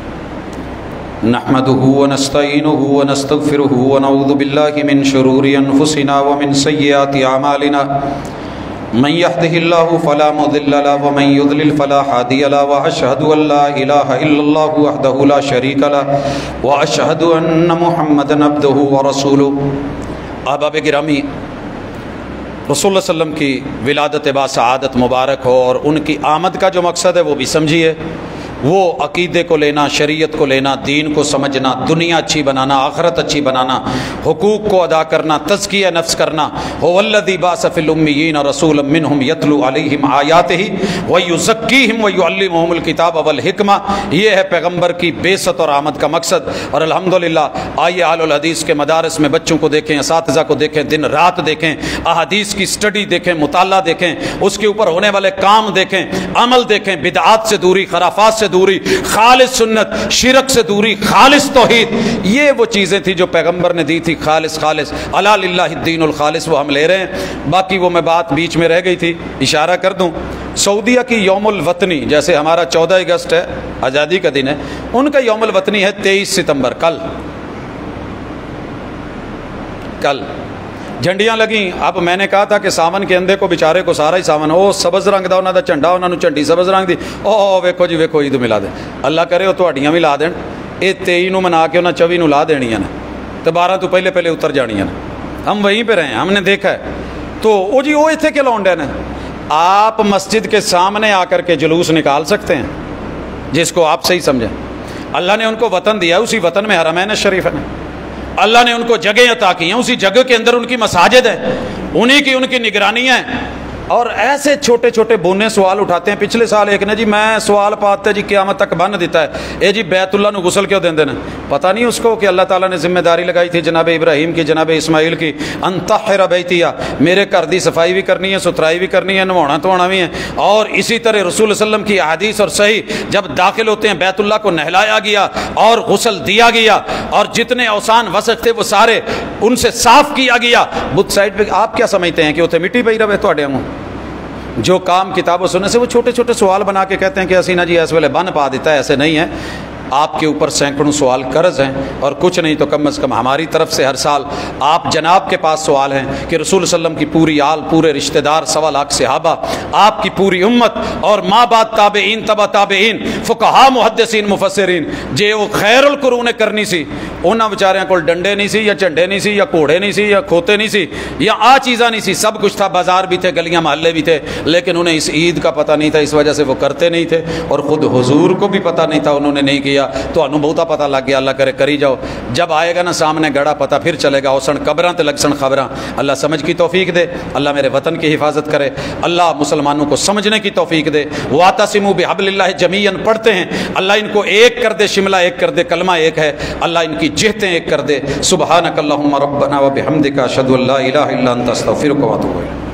نحمده ونستعینه ونستغفره ونعوذ باللہ من شرور انفسنا ومن سیئات اعمالنا. من يهده الله فلا مضل له ومن يضلل فلا هادي له واشهد ان لا اله الا الله وحده لا شريك له واشهد ان محمدا عبده ورسوله. احباب گرامی, رسول اللہ صلی اللہ علیہ وسلم کی ولادت با سعادت مبارک ہو اور ان کی آمد کا جو مقصد ہے وہ بھی سمجھیے. وہ عقیدے کو لینا, شریعت کو لینا, دین کو سمجھنا, دنیا اچھی بنانا, آخرت اچھی بنانا, حقوق کو ادا کرنا, تزکیہ نفس کرنا. هو الذی بعث فی الامیین رسولا منہم یتلو علیہم آیاتہ ویزکیہم ویعلمہم الکتاب والحکمہ. یہ ہے پیغمبر کی بعثت اور آمد کا مقصد. اور الحمدللہ آئیے اہل الحدیث کے مدارس میں بچوں کو دیکھیں, اساتذہ کو دیکھیں, دن رات دیکھیں, احادیث کی سٹڈی دیکھیں, مطالعہ دیکھیں, اس کے اوپر ہونے والے کام دیکھیں, عمل دیکھیں, بدعات سے دوری, خرافات سے دوری, خالص سنت, شرک سے دوری, خالص توحید. یہ وہ چیزیں تھی جو پیغمبر نے دی تھی, خالص خالص. الا للہ الدین الخالص, وہ ہم لے رہے ہیں. باقی وہ میں بات بیچ میں رہ گئی تھی, اشارہ کر دوں. سعودیہ کی یوم الوطنی, جیسے ہمارا 14 اگست ہے آزادی کا دن ہے, ان کا یوم الوطنی ہے 23 ستمبر, کل جھنڈیاں لگیں. اب میں نے کہا تھا کہ ساون کے اندھے کو بیچارے کو سارا ہی ساون, او سبز رنگ دا انہاں دا جھنڈا, انہاں نوں جھنڈی سبز رنگ دی, او ویکھو جی ویکھو عید ملا دے. اللہ کرے وہ تہاڈیاں بھی لا دین. اے 23 نوں منا کے انہاں 24 نوں لا دینیاں نے تے 12 تو پہلے پہلے اتر جانیاں نے. ہم وہیں پہ رہے ہیں, ہم نے دیکھا ہے. تو او جی او ایتھے کیا لاؤن ڈے نے. آپ مسجد کے سامنے آ کر کے جلوس نکال سکتے ہیں جس کو آپ صحیح سمجھیں. اللہ نے ان کو وطن دیا, اسی وطن میں حرمین شریف ہیں. اللہ نے ان کو جگہ عطا کی ہیں, اسی جگہ کے اندر ان کی مساجد ہے, انہی کی ان کی نگرانیاں ہیں. اور ایسے چھوٹے چھوٹے بونے سوال اٹھاتے ہیں. پچھلے سال ایک نے جی میں سوال پاتے جی قیامت تک بن دیتا ہے, اے جی بیت اللہ نو غسل کیوں دیندے نے. پتہ نہیں اس کو کہ اللہ تعالیٰ نے ذمہ داری لگائی تھی جناب ابراہیم کی, جناب اسماعیل کی, ان طہر بیتیا, میرے گھر دی صفائی بھی کرنی ہے, ستھرائی بھی کرنی ہے, نہوانا دھوانا بھی ہے. اور اسی طرح رسول اللہ علیہ وسلم کی احادیث اور صحیح, جب داخل ہوتے ہیں بیت اللہ کو نہلایا گیا اور غسل دیا گیا, اور جتنے اوسان وسخ تھے وہ سارے ان سے صاف کیا گیا. بت سائڈ پہ آپ کیا سمجھتے ہیں کہ اتنے مٹی پئی رہے تھوڑے ہوں. جو کام کتاب و سننے سے وہ چھوٹے چھوٹے سوال بنا کے کہتے ہیں کہ اسی نا جی اس ویلے بن پا دیتا ہے, ایسے نہیں ہے. آپ کے اوپر سینکڑوں سوال قرض ہیں، اور کچھ نہیں تو کم از کم ہماری طرف سے ہر سال آپ جناب کے پاس سوال ہیں کہ رسول صلی اللہ علیہ وسلم کی پوری آل، پورے رشتہ دار، 1.25 لاکھ صحابہ، آپ کی پوری امت، اور ماں بعد تابعین، تبع تابعین، فقہا، محدثین، مفسرین، جے وہ خیر القرون کرنی سی، انہاں بیچاریاں کول ڈنڈے نہیں سی، یا جھنڈے نہیں سی، یا گھوڑے نہیں سی، یا کھوتے نہیں سی، یا چیزاں نہیں سی، سب کچھ تھا، بازار بھی تھے، گلیاں محلے بھی تھے، لیکن انہیں اس عید کا پتہ نہیں تھا، اس وجہ سے وہ کرتے نہیں تھے، اور خود حضور کو بھی پتہ نہیں تھا، انہوں نے نہیں کیا، تو انہوں بہتا پتہ لگ گیا، اللہ کرے کری جاؤ، جب آئے گا نا سامنے گڑا پتہ پھر چلے گا، اوسن قبراں تے لگ سن خبراں، اللہ سمجھ کی توفیق دے، اللہ میرے وطن کی حفاظت کرے، اللہ مسلمانوں کو سمجھنے کی توفیق دے، واعتصموا بحبل اللہ جمیعا پڑھتے ہیں، اللہ ان کو ایک کر دے، شملہ ایک کر دے، کلمہ ایک ہے، اللہ ان کی جہتیں ایک کر دے، سبحانک اللہم ربنا و بحمدک اشہد ان لا الہ الا انت استغفرک و اتوب الیک۔